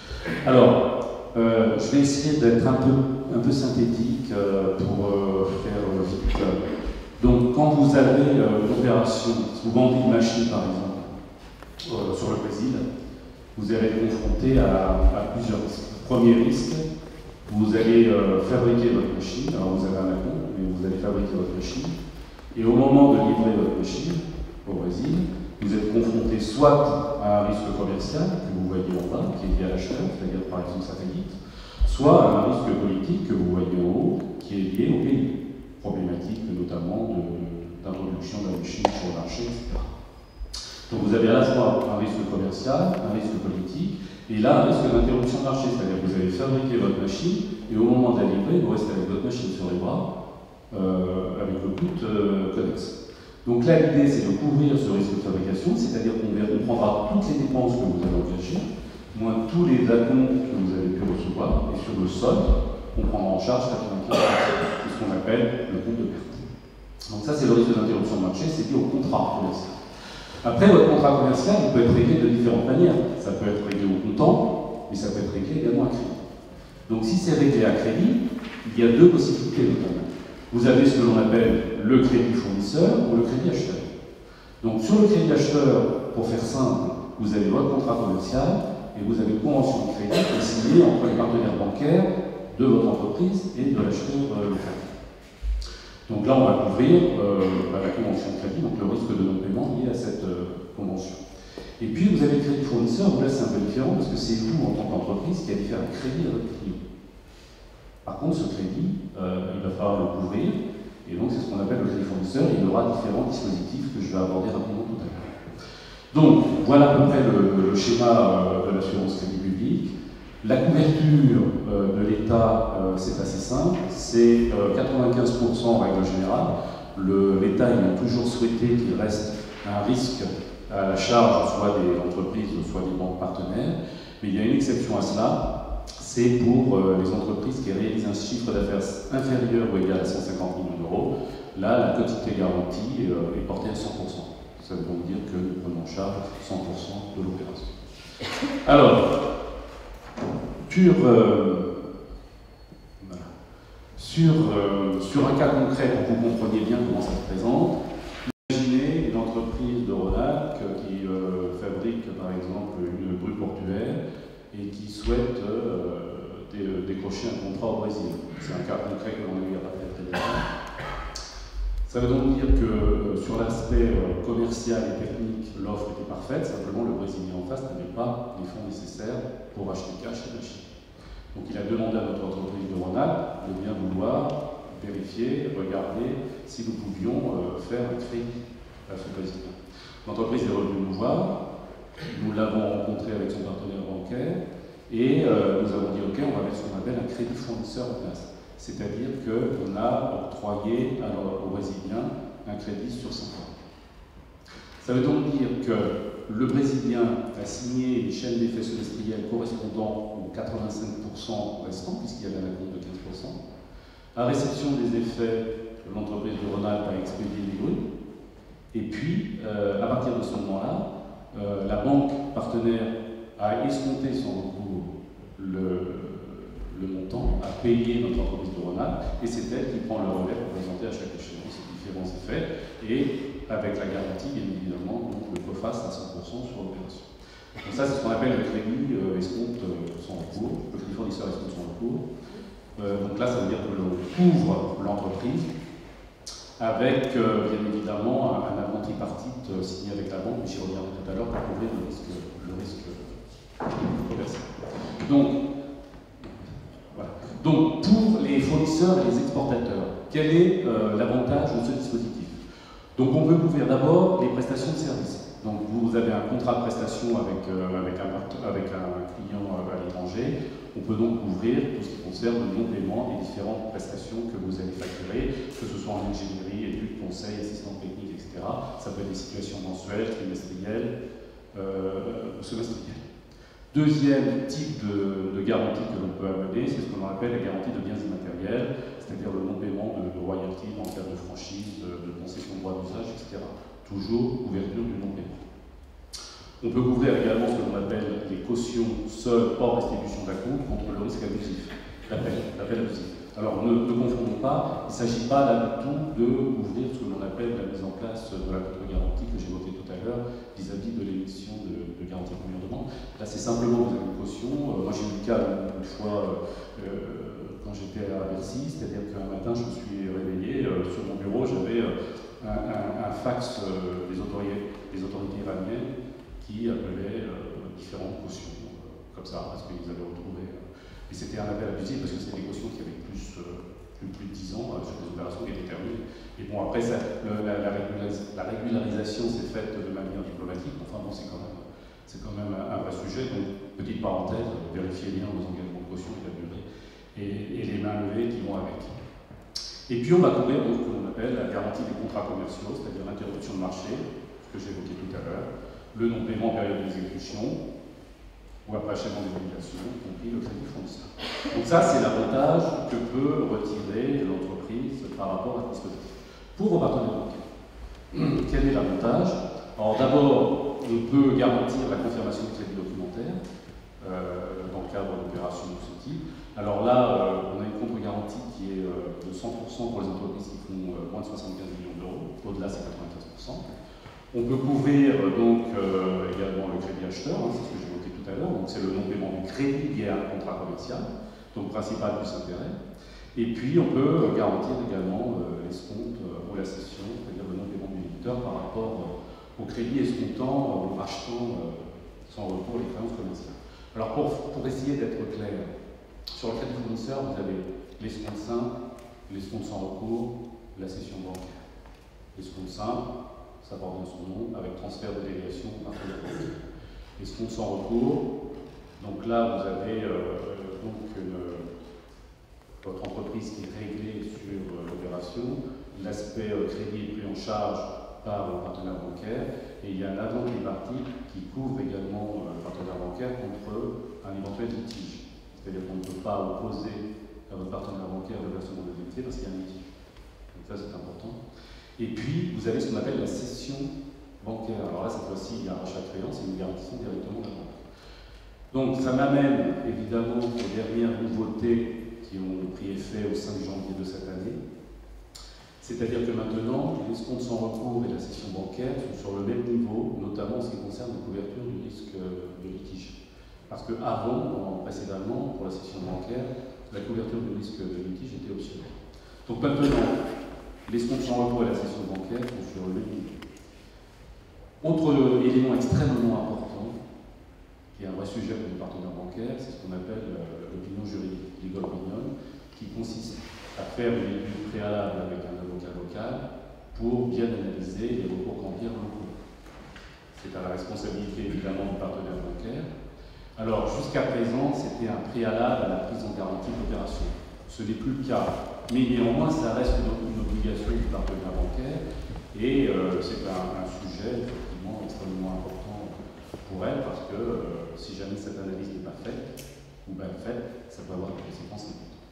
Alors, euh, je vais essayer d'être un peu, un peu synthétique euh, pour euh, faire euh, vite. Donc, quand vous avez euh, une opération, si vous vendez une machine par exemple, euh, sur le Brésil, vous allez être confronté à, à plusieurs risques. Premier risque, vous allez euh, fabriquer votre machine, alors vous avez un acompte, mais vous allez fabriquer votre machine. Et au moment de livrer votre machine au Brésil, vous êtes confronté soit à un risque commercial que vous voyez en bas, qui est lié à l'acheteur, c'est-à-dire par exemple sa faillite, soit à un risque politique que vous voyez en haut, qui est lié au pays, problématique notamment d'introduction de la machine sur le marché, et cetera. Donc vous avez à la fois un risque commercial, un risque politique, et là un risque d'interruption de marché, c'est-à-dire que vous avez fabriqué votre machine, et au moment de la livrer, vous restez avec votre machine sur les bras, Euh, avec le coût euh, connexe. Donc là, l'idée, c'est de couvrir ce risque de fabrication, c'est-à-dire qu'on prendra toutes les dépenses que vous avez engagées, moins tous les acomptes que vous avez pu recevoir, et sur le solde, on prendra en charge quatre-vingt-quinze pour cent. C'est ce qu'on appelle le compte de perte. Donc ça, c'est le risque d'interruption de marché, c'est lié au contrat commercial. Après, votre contrat commercial, il peut être réglé de différentes manières. Ça peut être réglé au comptant, mais ça peut être réglé également à crédit. Donc si c'est réglé à crédit, il y a deux possibilités notamment. Vous avez ce que l'on appelle le crédit fournisseur ou le crédit acheteur. Donc sur le crédit acheteur, pour faire simple, vous avez votre contrat commercial et vous avez une convention de crédit qui est signée entre les partenaires bancaires de votre entreprise et de l'acheteur euh, local. Donc là, on va couvrir euh, bah, la convention de crédit, donc le risque de non-paiement lié à cette euh, convention. Et puis vous avez le crédit fournisseur, où là c'est un peu différent parce que c'est vous, en tant qu'entreprise, qui allez faire un crédit à votre client. Par contre, ce crédit, euh, il va falloir le couvrir, et donc c'est ce qu'on appelle le crédit fournisseur, et il y aura différents dispositifs que je vais aborder rapidement tout à l'heure. Donc, voilà à peu près le, le schéma euh, de l'assurance crédit public. La couverture euh, de l'État, euh, c'est assez simple, c'est euh, quatre-vingt-quinze pour cent en règle générale. L'État a toujours souhaité qu'il reste un risque à la charge soit des entreprises, soit des banques partenaires, mais il y a une exception à cela. C'est pour euh, les entreprises qui réalisent un chiffre d'affaires inférieur ou égal à cent cinquante millions d'euros. Là, la quotité garantie euh, est portée à cent pour cent. Ça veut donc dire que nous prenons en charge cent pour cent de l'opération. Alors, sur, euh, voilà. sur, euh, sur un cas concret, pour que vous compreniez bien comment ça se présente, imaginez une entreprise de Rhône-Alpes qui euh, fabrique par exemple une grue portuaire et qui souhaite euh, dé décrocher un contrat au Brésil. C'est un cas concret que l'on a eu il n'y a pas très très longtemps. Ça veut donc dire que euh, sur l'aspect euh, commercial et technique, l'offre était parfaite, simplement le Brésilien en face n'avait pas les fonds nécessaires pour acheter cash et machine. Donc il a demandé à notre entreprise de Rhône-Alpes de bien vouloir vérifier, regarder si nous pouvions euh, faire un crédit à ce Brésilien. L'entreprise est revenue nous voir. Nous l'avons rencontré avec son partenaire bancaire et euh, nous avons dit ok, on va mettre ce qu'on appelle un crédit fournisseur en place. C'est-à-dire qu'on a octroyé alors, aux Brésiliens un crédit sur cinq ans. Ça veut donc dire que le Brésilien a signé une chaîne d'effets semestriels correspondant aux quatre-vingt-cinq pour cent restants, puisqu'il y avait un acompte de quinze pour cent. À réception des effets, l'entreprise de Rhône-Alpes a expédié les grues. Et puis, euh, à partir de ce moment-là, euh, la banque partenaire a escompté sans recours le, le montant, a payé notre entreprise de Rhône-Alpes, et c'est elle qui prend le relais pour présenter à chaque échéance ces différents effets, et avec la garantie, bien évidemment, donc le coface à cent pour cent sur l'opération. Donc ça, c'est ce qu'on appelle le crédit euh, escompte euh, sans recours, le crédit fournisseur escompte sans recours. Euh, donc là, ça veut dire que l'on couvre l'entreprise avec, euh, bien évidemment, un, un avant tripartite euh, signé avec la banque, mais j'y reviendrai tout à l'heure pour couvrir le risque, le risque commercial. Donc, voilà. Donc, pour les fournisseurs et les exportateurs, quel est euh, l'avantage de ce dispositif? Donc, on peut couvrir d'abord les prestations de services. Donc, vous avez un contrat de prestation avec, euh, avec, un, avec un client euh, à l'étranger. On peut donc couvrir tout ce qui concerne le non-paiement des différentes prestations que vous allez facturer, que ce soit en ingénierie, études, conseils, assistance technique, et cetera. Ça peut être des situations mensuelles, trimestrielles, euh, semestrielles. Deuxième type de, de garantie que l'on peut amener, c'est ce qu'on appelle la garantie de biens immatériels, c'est-à-dire le non-paiement de, de royalties dans le cadre de franchise, de, de concession de droit d'usage, et cetera. Toujours couverture du non-paiement. On peut couvrir également ce que l'on appelle les cautions seules hors restitution d'acompte contre le risque abusif, l'appel abusif. Alors ne, ne confondons pas, il ne s'agit pas là du tout de couvrir ce que l'on appelle la mise en place de la contre-garantie que j'évoquais tout à l'heure vis-à-vis de l'émission de, de garantie de première demande. Là, c'est simplement vous avez une caution. Euh, moi, j'ai eu le cas une, une fois euh, quand j'étais à Bercy, c'est-à-dire qu'un matin, je me suis réveillé, euh, sur mon bureau, j'avais euh, un, un, un fax euh, des, autorités, des autorités iraniennes qui appelaient euh, différentes cautions, euh, comme ça, parce qu'ils avaient retrouvé. Euh, et c'était un appel abusif parce que c'était des cautions qui avaient plus, euh, plus, plus de dix ans euh, sur des opérations qui étaient terminées. Et bon, après, ça, le, la, la, régularis la régularisation s'est faite de manière diplomatique. Enfin bon, c'est quand même, c'est quand même un, un vrai sujet. Donc, petite parenthèse, vérifiez bien vos engagements de caution et la durée, et, et les mains levées qui vont avec. Et puis, on va couvrir donc ce que l'on appelle la garantie des contrats commerciaux, c'est-à-dire l'interruption de marché, ce que j'évoquais tout à l'heure, le non-paiement en période d'exécution, ou après achèvement des obligations, y compris le crédit fournisseur. Donc ça, c'est l'avantage que peut retirer l'entreprise par rapport à ce dispositif. Pour vos partenaires bancaires, quel est l'avantage? Alors d'abord, on peut garantir la confirmation de crédit documentaire euh, dans le cadre d'opérations de ce type. Alors là, euh, on a une contre-garantie qui est euh, de cent pour cent pour les entreprises qui font euh, moins de soixante-quinze millions d'euros. Au-delà, c'est quatre-vingt-quinze pour cent. On peut couvrir donc euh, également le crédit acheteur, hein, c'est ce que j'évoquais tout à l'heure, donc c'est le non-paiement du crédit lié à un contrat commercial, donc principal plus intérêt. Et puis on peut euh, garantir également euh, l'escompte euh, ou la cession, c'est-à-dire le non-paiement du débiteur par rapport euh, au crédit escomptant euh, ou rachetant euh, sans recours les créances commerciales. Alors pour, pour essayer d'être clair, sur le crédit fournisseur, vous avez l'escompte simple, l'escompte sans recours, la cession bancaire. L'escompte simple, ça porte bien son nom, avec transfert de déviation au partenaire bancaire. Escompte sans recours, donc là vous avez euh, donc une, votre entreprise qui est réglée sur euh, l'opération, l'aspect euh, crédit est pris en charge par le partenaire bancaire, et il y a un avenant tripartite qui couvre également euh, le partenaire bancaire contre un éventuel litige. C'est-à-dire qu'on ne peut pas opposer à votre partenaire bancaire le versement de l'indemnité parce qu'il y a un litige. Donc ça c'est important. Et puis, vous avez ce qu'on appelle la cession bancaire. Alors là, cette fois-ci, il y a un rachat de créance et une garantie directement de la banque. Donc, ça m'amène évidemment aux dernières nouveautés qui ont pris effet au cinq janvier de cette année. C'est-à-dire que maintenant, les escomptes sans recours et la cession bancaire sont sur le même niveau, notamment en ce qui concerne la couverture du risque de litige. Parce qu'avant, précédemment, pour la cession bancaire, la couverture du risque de litige était optionnelle. Donc maintenant, l'escompte sans recours et la cession bancaire sont sur le même niveau. Autre élément extrêmement important, qui est un vrai sujet pour les partenaires bancaires, c'est ce qu'on appelle euh, l'opinion juridique, legal opinion, qui consiste à faire une étude préalable avec un avocat local pour bien analyser les recours bancaires locaux. C'est à la responsabilité évidemment du partenaire bancaire. Alors jusqu'à présent, c'était un préalable à la prise en garantie de l'opération. Ce n'est plus le cas. Mais néanmoins, ça reste une, une obligation du partenaire bancaire et euh, c'est un, un sujet effectivement extrêmement important pour elle parce que euh, si jamais cette analyse n'est pas faite ou bien faite, ça peut avoir des conséquences importantes.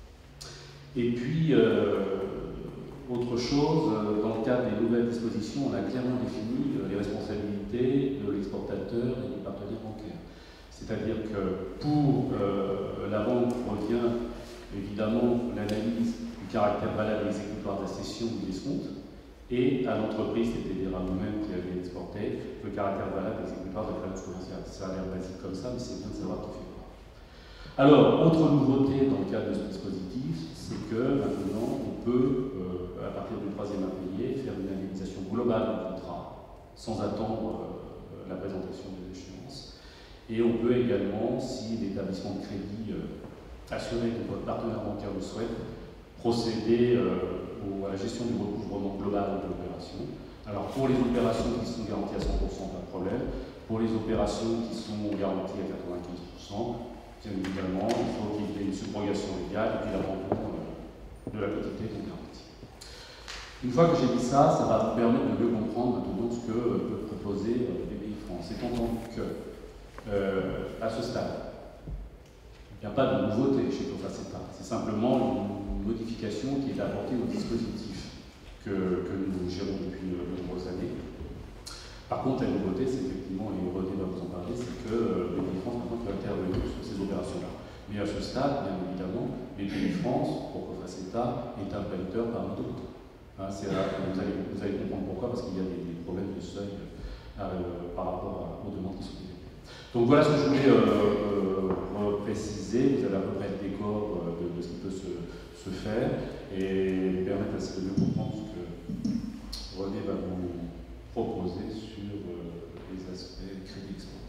Et puis, euh, autre chose, dans le cadre des nouvelles dispositions, on a clairement défini les responsabilités de l'exportateur et du partenaire bancaire. C'est-à-dire que pour euh, la banque revient évidemment l'analyse du caractère valable et exécutoire de la cession ou du escompte, et à l'entreprise, c'est-à-dire à nous-mêmes qui avions exporté, le caractère valable et exécutoire de la créance commerciale. Ça a l'air basique comme ça, mais c'est bien de savoir qui fait quoi. Alors, autre nouveauté dans le cadre de ce dispositif, c'est que maintenant, on peut, euh, à partir du troisième impayé, faire une indemnisation globale du contrat, sans attendre euh, la présentation des échéances. Et on peut également, si l'établissement de crédit euh, assuré que votre partenaire bancaire le souhaite, procéder euh, au, à la gestion du recouvrement global de l'opération. Alors pour les opérations qui sont garanties à cent pour cent, pas de problème. Pour les opérations qui sont garanties à quatre-vingt-quinze pour cent, bien évidemment, il faut qu'il y ait une subrogation légale et puis l'abandon euh, de la quantité non garantie. Une fois que j'ai dit ça, ça va vous permettre de mieux comprendre maintenant ce que euh, peut proposer euh, B P I France. Étant entendu que, euh, à ce stade, il n'y a pas de nouveauté chez Cofaceta, c'est simplement une modification qui est apportée au dispositif que, que nous gérons depuis de nombreuses années. Par contre, la nouveauté, c'est effectivement, et René va vous en parler, c'est que euh, B P I France maintenant peut intervenir sur ces opérations-là. Mais à ce stade, bien évidemment, B P I France, pour Cofaceta, est un prêteur parmi d'autres. Hein, c'est là que vous allez, vous allez comprendre pourquoi, parce qu'il y a des, des problèmes de seuil euh, par rapport à, aux demandes qui sont développées. Donc voilà ce que je voulais euh, euh, préciser. Vous avez à peu près le décor euh, de, de ce qui peut se, se faire et permettre de mieux comprendre ce que René va vous proposer sur euh, les aspects crédit export.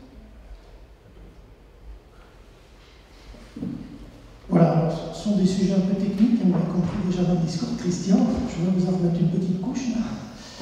Voilà, ce sont des sujets un peu techniques, on l'a compris déjà dans le discours de Christian. Je vais vous en remettre une petite couche là.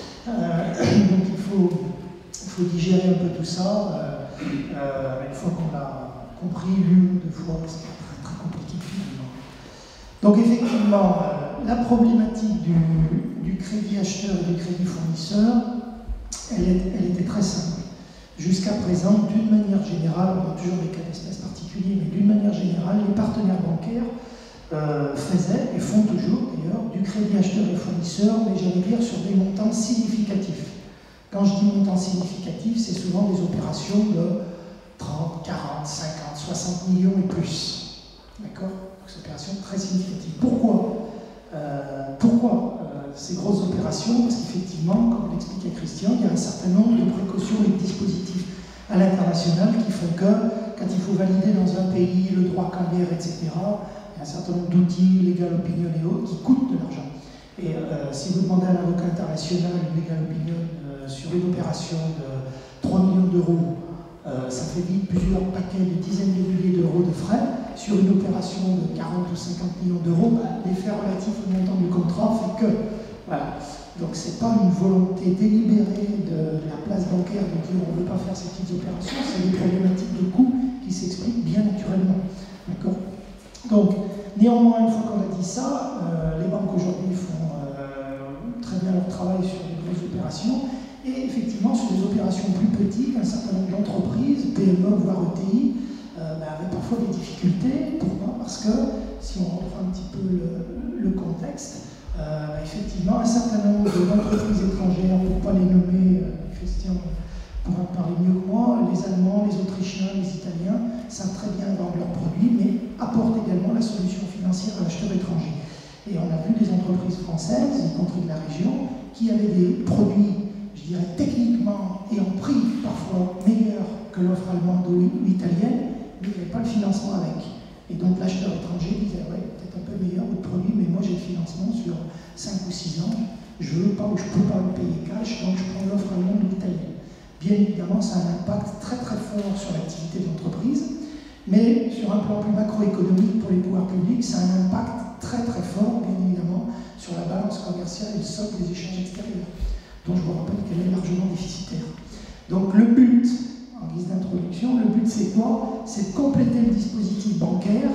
Euh, donc il faut, il faut digérer un peu tout ça. Euh, Euh, une fois qu'on l'a compris, lu, deux fois, c'est pas très, très compliqué finalement. Donc effectivement, euh, la problématique du, du crédit acheteur et du crédit fournisseur, elle, est, elle était très simple. Jusqu'à présent, d'une manière générale, on a toujours des cas d'espèce particuliers, mais d'une manière générale, les partenaires bancaires euh, faisaient, et font toujours d'ailleurs, du crédit acheteur et fournisseur, mais j'allais dire sur des montants significatifs. Quand je dis montant significatif, c'est souvent des opérations de trente, quarante, cinquante, soixante millions et plus. D'accord? Donc, c'est une opération très significative. Pourquoi euh, Pourquoi euh, ces grosses opérations? Parce qu'effectivement, comme l'expliquait Christian, il y a un certain nombre de précautions et de dispositifs à l'international qui font que, quand il faut valider dans un pays le droit cambiaire, et cetera, il y a un certain nombre d'outils, legal opinion et autres, qui coûtent de l'argent. Et euh, si vous demandez à un avocat international une legal opinion euh, sur une opération de trois millions d'euros, euh, ça fait vite plusieurs paquets de dizaines de milliers d'euros de frais. Sur une opération de quarante ou cinquante millions d'euros, bah, l'effet relatif au montant du contrat fait que. Voilà. Donc ce n'est pas une volonté délibérée de, de la place bancaire de dire on ne veut pas faire ces petites opérations, c'est des problématiques de coût qui s'expliquent bien naturellement. D'accord ? Donc, néanmoins, une fois qu'on a dit ça, euh, les banques aujourd'hui font euh, très bien leur travail sur les grosses opérations. Et effectivement, sur les opérations plus petites, un certain nombre d'entreprises, P M E, voire E T I, euh, bah, avaient parfois des difficultés. Pourquoi? Parce que, si on reprend un petit peu le, le contexte, euh, effectivement, un certain nombre d'entreprises étrangères, pour ne pas les nommer, euh, Christian pourra en parler mieux que moi, les Allemands, les Autrichiens, les Italiens, savent très bien vendre leurs produits, mais apportent également la solution financière à l'acheteur étranger. Et on a vu des entreprises françaises, y compris de la région, qui avaient des produits, je dirais, techniquement et en prix parfois meilleurs que l'offre allemande ou italienne, mais il n'y avait pas le financement avec. Et donc l'acheteur étranger disait, ouais, peut-être un peu meilleur votre produit, mais moi j'ai le financement sur cinq ou six ans, je veux pas ou je peux pas le payer cash, donc je prends l'offre allemande ou italienne. Bien évidemment, ça a un impact très très fort sur l'activité de l'entreprise, mais sur un plan plus macroéconomique pour les pouvoirs publics, ça a un impact très très fort, bien évidemment, sur la balance commerciale et le socle des échanges extérieurs, dont je vous rappelle qu'elle est largement déficitaire. Donc le but, en guise d'introduction, le but c'est quoi? C'est de compléter le dispositif bancaire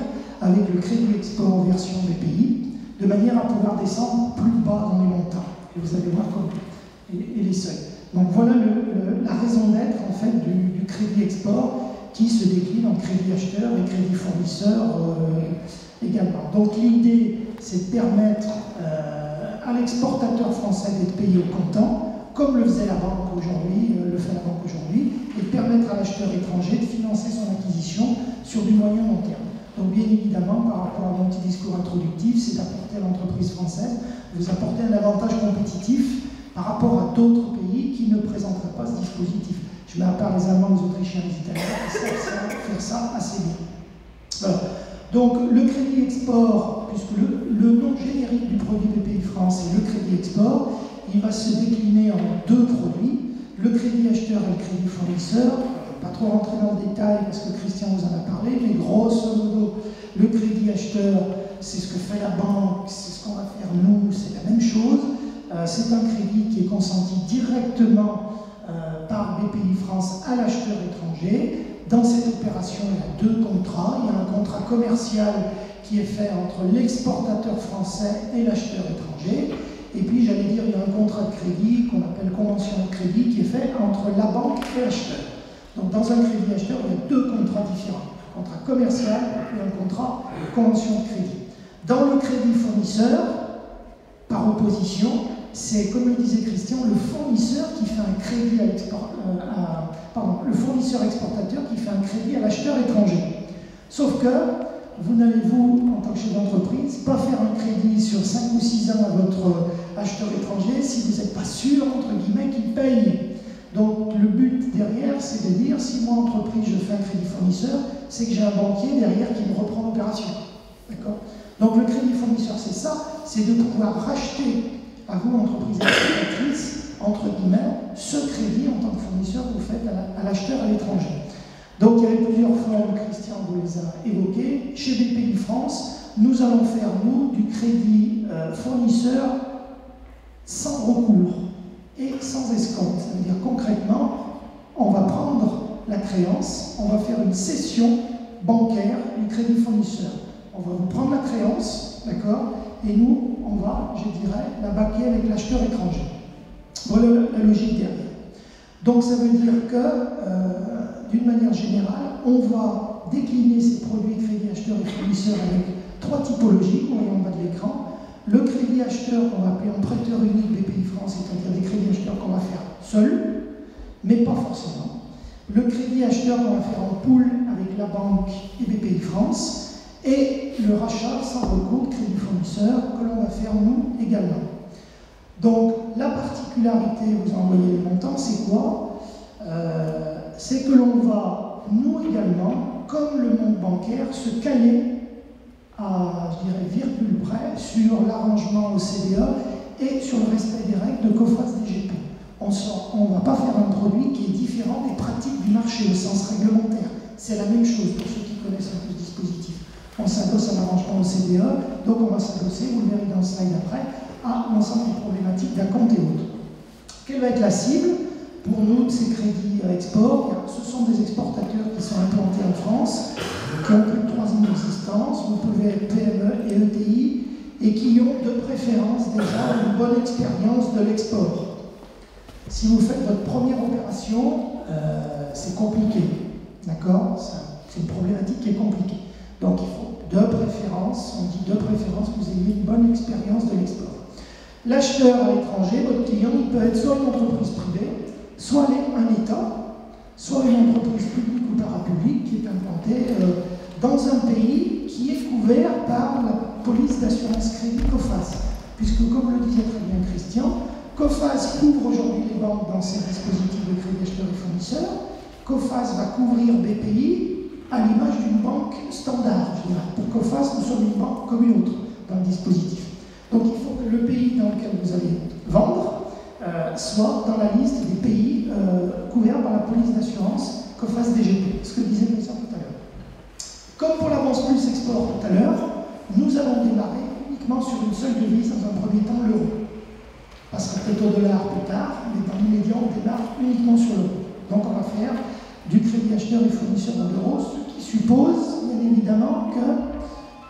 avec le crédit export version B P I, de manière à pouvoir descendre plus bas dans les montants. Et vous allez voir comme et, et les seuils. Donc voilà le, le, la raison d'être en fait du, du crédit export qui se décline en crédit acheteur et crédit fournisseur euh, également. Donc l'idée, c'est de permettre euh, à l'exportateur français d'être payé au comptant, comme le faisait la banque aujourd'hui, euh, le fait la banque aujourd'hui, et de permettre à l'acheteur étranger de financer son acquisition sur du moyen long terme. Donc bien évidemment, par rapport à mon petit discours introductif, c'est d'apporter à l'entreprise française, vous apporter un avantage compétitif par rapport à d'autres pays qui ne présenteraient pas ce dispositif. Je mets à part les Allemands, les Autrichiens, les Italiens, qui savent faire ça assez bien. Voilà. Donc le crédit export, puisque le, le nom générique du produit B P I France est le crédit export, il va se décliner en deux produits, le crédit acheteur et le crédit fournisseur. Pas trop rentrer dans le détail parce que Christian vous en a parlé, mais grosso modo, le crédit acheteur, c'est ce que fait la banque, c'est ce qu'on va faire nous, c'est la même chose. Euh, c'est un crédit qui est consenti directement euh, par B P I France à l'acheteur étranger. Dans cette opération, il y a deux contrats. Il y a un contrat commercial qui est fait entre l'exportateur français et l'acheteur étranger. Et puis, j'allais dire, il y a un contrat de crédit qu'on appelle convention de crédit qui est fait entre la banque et l'acheteur. Donc, dans un crédit acheteur, il y a deux contrats différents. Un contrat commercial et un contrat de convention de crédit. Dans le crédit fournisseur, par opposition, c'est, comme le disait Christian, le fournisseur qui fait un crédit à l'export, euh, à, pardon, le fournisseur exportateur qui fait un crédit à l'acheteur étranger. Sauf que vous n'allez vous, en tant que chef d'entreprise, pas faire un crédit sur cinq ou six ans à votre acheteur étranger si vous n'êtes pas sûr, entre guillemets, qu'il paye. Donc le but derrière, c'est de dire, si moi, entreprise, je fais un crédit fournisseur, c'est que j'ai un banquier derrière qui me reprend l'opération. D'accord ? Donc le crédit fournisseur, c'est ça, c'est de pouvoir racheter à vous, entreprise exportatrice, entre guillemets, ce crédit en tant que fournisseur que vous faites à l'acheteur à l'étranger. Donc il y avait plusieurs formes, Christian vous les a évoquées. Chez B P I France, nous allons faire, nous, du crédit euh, fournisseur sans recours et sans escompte. Ça veut dire concrètement, on va prendre la créance, on va faire une cession bancaire du crédit fournisseur. On va vous prendre la créance, d'accord, et nous, on va, je dirais, la baquer avec l'acheteur étranger. Voilà la, la logique derrière. Donc ça veut dire que, euh, d'une manière générale, on va décliner ces produits crédit acheteur et fournisseur avec trois typologies, qu'on voit en bas de l'écran. Le crédit acheteur qu'on va appeler en prêteur unique B P I France, c'est-à-dire des crédits acheteurs qu'on va faire seul, mais pas forcément. Le crédit acheteur qu'on va faire en pool avec la banque et B P I France, et le rachat sans recours de crédit fournisseur que l'on va faire nous également. Donc la particularité, vous en voyez les montants, c'est quoi? euh, C'est que l'on va, nous également, comme le monde bancaire, se caler à, je dirais, virgule près sur l'arrangement O C D E et sur le respect des règles de COFACE D G P. On ne va pas faire un produit qui est différent des pratiques du marché au sens réglementaire. C'est la même chose pour ceux qui connaissent un peu ce dispositif. On s'adosse à l'arrangement O C D E, donc on va s'adosser, vous le verrez dans le slide après, à l'ensemble des problématiques d'acompte et autres. Quelle va être la cible pour nous de ces crédits à export? Ce sont des exportateurs qui sont implantés en France, qui ont plus de trois ans d'existence, vous pouvez être P M E et E T I, et qui ont de préférence déjà une bonne expérience de l'export. Si vous faites votre première opération, euh, c'est compliqué, d'accord? C'est une problématique qui est compliquée. Donc il faut de préférence, on dit de préférence que vous ayez une bonne expérience de l'export. L'acheteur à l'étranger, votre client, il peut être soit une entreprise privée, soit un État, soit une entreprise publique ou parapublique qui est implantée euh, dans un pays qui est couvert par la police d'assurance crédit COFACE. Puisque, comme le disait très bien Christian, COFACE couvre aujourd'hui les banques dans ses dispositifs de crédit acheteur et fournisseur. COFACE va couvrir B P I à l'image d'une banque standard. Je dirais. Pour COFACE, nous sommes une banque comme une autre dans le dispositif. Donc il faut que le pays dans lequel vous allez vendre euh, soit dans la liste des pays euh, couverts par la police d'assurance COFACE D G P, ce que disait Christian tout à l'heure. Comme pour l'avance plus export tout à l'heure, nous allons démarrer uniquement sur une seule devise, dans un premier temps l'euro. On passera peut-être au dollar plus tard, mais dans l'immédiat, on démarre uniquement sur l'euro. Donc on va faire du crédit acheteur et fournisseur en euros, ce qui suppose bien évidemment que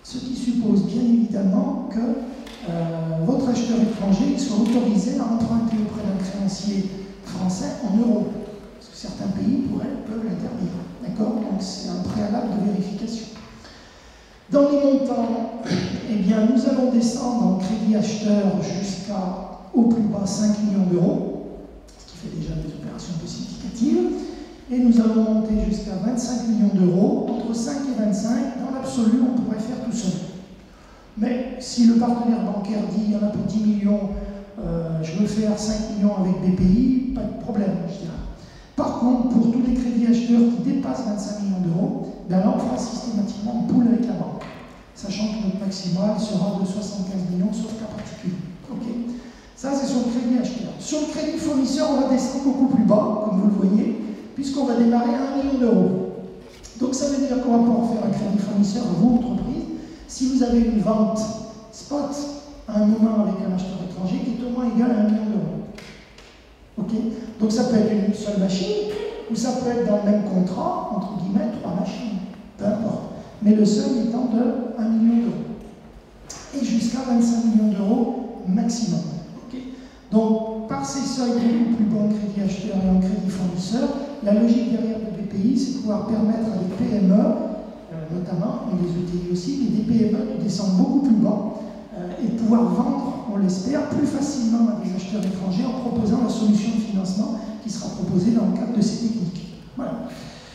Ce qui suppose bien évidemment que euh, votre acheteur étranger soit autorisé à emprunter auprès d'un créancier français en euros. Parce que certains pays pourraient, peuvent l'interdire. D'accord? Donc c'est un préalable de vérification. Dans les montants, eh bien, nous allons descendre en crédit acheteur jusqu'à au plus bas cinq millions d'euros, ce qui fait déjà des opérations un peu significatives. Et nous allons monter jusqu'à vingt-cinq millions d'euros. Entre cinq et vingt-cinq, dans l'absolu, on pourrait faire tout seul. Mais si le partenaire bancaire dit il y en a pour dix millions, euh, je veux faire cinq millions avec B P I, pas de problème, je dirais. Par contre, pour tous les crédits acheteurs qui dépassent vingt-cinq millions d'euros, ben là, on fera systématiquement une poule avec la banque, sachant que notre maximal sera de soixante-quinze millions, sauf cas particulier. Okay. Ça, c'est sur le crédit acheteur. Sur le crédit fournisseur, on va descendre beaucoup plus bas, comme vous le voyez, puisqu'on va démarrer à un million d'euros. Donc ça veut dire qu'on va pouvoir faire un crédit fournisseur à vos entreprises si vous avez une vente spot à un moment avec un acheteur étranger qui est au moins égal à un million d'euros. Okay. Donc ça peut être une seule machine, ou ça peut être dans le même contrat, entre guillemets, trois machines, peu importe. Mais le seuil étant de un million d'euros. Et jusqu'à vingt-cinq millions d'euros maximum. Okay. Donc par ces seuils beaucoup plus bas en crédit acheteur et en crédit fournisseur, la logique derrière le B P I, c'est de pouvoir permettre à des P M E, euh, notamment, mais des E T I aussi, mais des P M E de descendre beaucoup plus bas euh, et de pouvoir vendre, on l'espère, plus facilement à des acheteurs étrangers en proposant la solution de financement qui sera proposée dans le cadre de ces techniques. Voilà.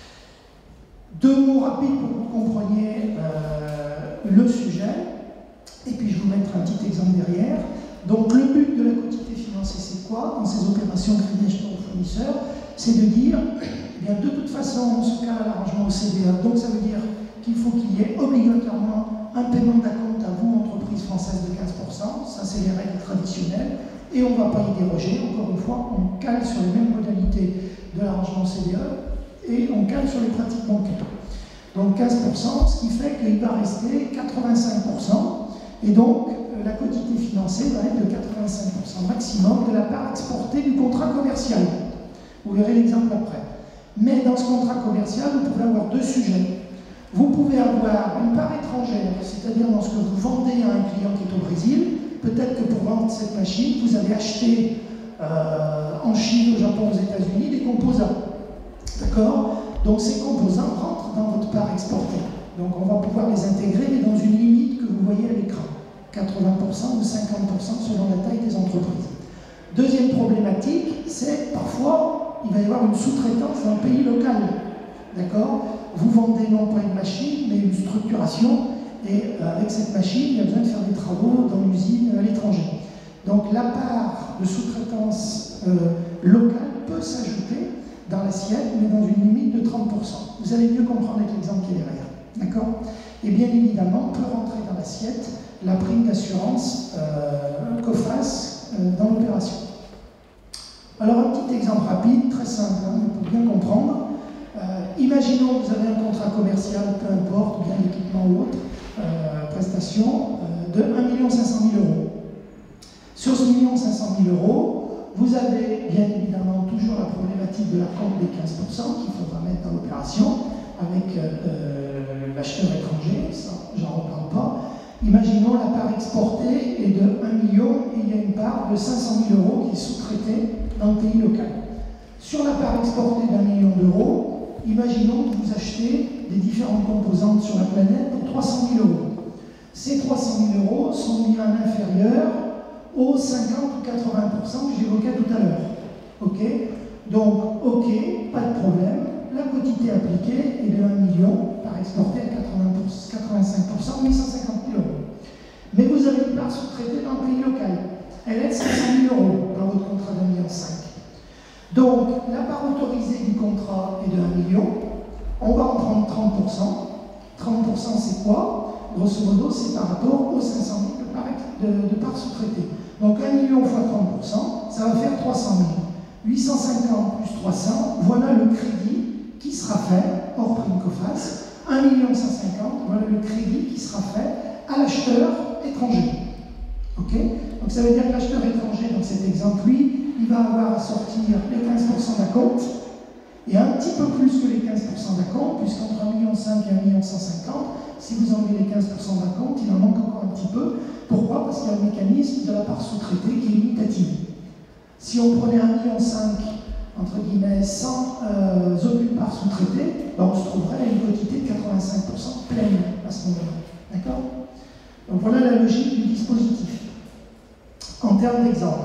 Deux mots rapides pour que vous compreniez euh, le sujet, et puis je vais vous mettre un petit exemple derrière. Donc le but de la quotité financée, c'est quoi dans ces opérations crédit acheteur ou fournisseur? C'est de dire, eh bien, de toute façon, on se cale à l'arrangement au C D A, donc ça veut dire qu'il faut qu'il y ait obligatoirement un paiement d'acompte à vous, entreprise française, de quinze pour cent, ça c'est les règles traditionnelles, et on ne va pas y déroger, encore une fois, on cale sur les mêmes modalités de l'arrangement C D A, et on cale sur les pratiques bancaires. Donc quinze pour cent, ce qui fait qu'il va rester quatre-vingt-cinq pour cent, et donc euh, la quotité financée va être de quatre-vingt-cinq pour cent maximum de la part exportée du contrat commercial. Vous verrez l'exemple après. Mais dans ce contrat commercial, vous pouvez avoir deux sujets. Vous pouvez avoir une part étrangère, c'est-à-dire dans ce que vous vendez à un client qui est au Brésil. Peut-être que pour vendre cette machine, vous avez acheté euh, en Chine, au Japon, aux États-Unis, des composants. D'accord? Donc ces composants rentrent dans votre part exportée. Donc on va pouvoir les intégrer, mais dans une limite que vous voyez à l'écran. quatre-vingts pour cent ou cinquante pour cent selon la taille des entreprises. Deuxième problématique, c'est parfois, il va y avoir une sous-traitance dans le pays local. D'accord? Vous vendez non pas une machine, mais une structuration, et euh, avec cette machine, il y a besoin de faire des travaux dans l'usine à l'étranger. Donc la part de sous-traitance euh, locale peut s'ajouter dans l'assiette, mais dans une limite de trente pour cent. Vous allez mieux comprendre avec l'exemple qui est derrière. D'accord? Et bien évidemment, peut rentrer dans l'assiette la prime d'assurance euh, COFAS euh, dans l'opération. Alors un petit exemple rapide, très simple, hein, pour bien comprendre. Euh, imaginons que vous avez un contrat commercial, peu importe, bien d'équipement ou autre, euh, prestation, euh, de un million cinq cent mille euros. Sur ce un million cinq cent mille euros, vous avez bien évidemment toujours la problématique de la compte des quinze pour cent qu'il faudra mettre dans l'opération avec euh, l'acheteur étranger, ça j'en reparle pas. Imaginons la part exportée est de un million et il y a une part de cinq cent mille euros qui est sous-traitée dans le pays local. Sur la part exportée d'un million d'euros, imaginons que vous achetez des différentes composantes sur la planète pour trois cent mille euros. Ces trois cent mille euros sont bien inférieurs aux cinquante ou quatre-vingts pour cent que j'évoquais tout à l'heure. Ok? Donc, ok, pas de problème. La quotité appliquée est de un million, par exporté à quatre-vingt-cinq pour cent, huit cent cinquante mille euros. Mais vous avez une part sous-traitée dans le pays local. Elle est de cinq cent mille euros dans votre contrat d'un million cinq. Donc, la part autorisée du contrat est de un million. On va en prendre trente pour cent. trente pour cent, c'est quoi? Grosso modo, c'est par rapport aux cinq cent mille de part, de, de part sous-traitée. Donc, un million fois trente pour cent, ça va faire trois cent mille. huit cent cinquante plus trois cents, voilà le crédit qui sera fait, hors prime COFAS, un million cent cinquante, voilà le crédit qui sera fait à l'acheteur étranger. Ok? Donc ça veut dire que l'acheteur étranger, dans cet exemple, lui, il va avoir à sortir les quinze pour cent d'acompte, et un petit peu plus que les quinze pour cent d'acompte, puisqu'entre un million cinq et un million cent cinquante, Si vous enlevez les quinze pour cent d'un compte, il en manque encore un petit peu. Pourquoi? Parce qu'il y a le mécanisme de la part sous-traitée qui est limitative. Si on prenait un million cinq, entre guillemets, sans euh, aucune part sous-traitée, ben on se trouverait à une quantité de quatre-vingt-cinq pour cent pleine à ce moment-là. D'accord? Donc voilà la logique du dispositif. En termes d'exemple,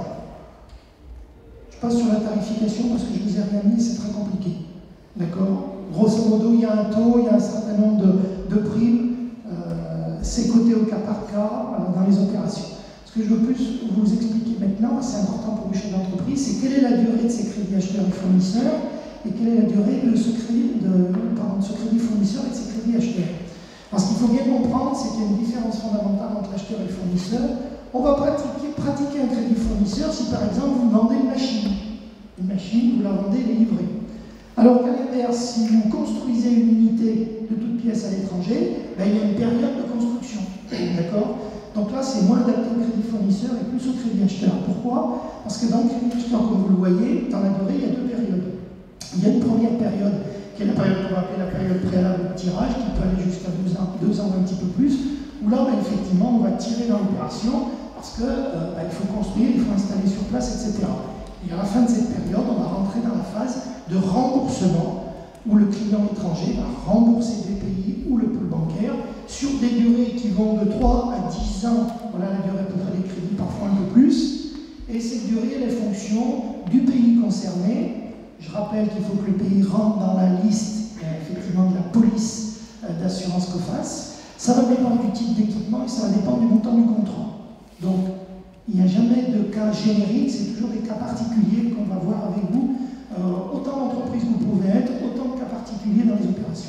je passe sur la tarification parce que je vous ai rien mis, c'est très compliqué. D'accord? Grosso modo, il y a un taux, il y a un certain nombre de, de primes, euh, c'est coté au cas par cas euh, dans les opérations. Ce que je veux plus vous expliquer maintenant, c'est important pour les chefs d'entreprise, c'est quelle est la durée de ces crédits acheteurs et fournisseurs et quelle est la durée de ce crédit, de, pardon, de ce crédit fournisseur et de ces crédits acheteurs. Parce qu'il faut bien comprendre, c'est qu'il y a une différence fondamentale entre l'acheteur et le fournisseur. On va pratiquer, pratiquer un crédit fournisseur si par exemple vous vendez une machine. Une machine, vous la vendez, elle est livrée. Alors qu'à l'inverse, si vous construisez une unité de toute pièce à l'étranger, ben, il y a une période de construction. D'accord? Donc là, c'est moins adapté au crédit fournisseur et plus au crédit acheteur. Pourquoi? Parce que dans le crédit acheteur, comme vous le voyez, dans la durée, il y a deux périodes. Il y a une première période, qui est la période qu'on va appeler la période préalable au tirage, qui peut aller jusqu'à deux ans, deux ans, un petit peu plus, où là, ben, effectivement, on va tirer dans l'opération parce qu'il euh, ben, faut construire, il faut installer sur place, et cetera. Et à la fin de cette période, on va rentrer dans la phase de remboursement, où le client étranger va rembourser des pays ou le pool bancaire sur des durées qui vont de trois à dix ans. Voilà la durée pour des crédits, parfois un peu plus. Et cette durée, elle est fonction du pays concerné. Je rappelle qu'il faut que le pays rentre dans la liste, euh, effectivement, de la police euh, d'assurance COFAS. Ça va dépendre du type d'équipement et ça va dépendre du montant du contrat. Donc, il n'y a jamais de cas générique, c'est toujours des cas particuliers qu'on va voir avec vous. Euh, autant d'entreprises que vous pouvez être, autant de cas particuliers dans les opérations.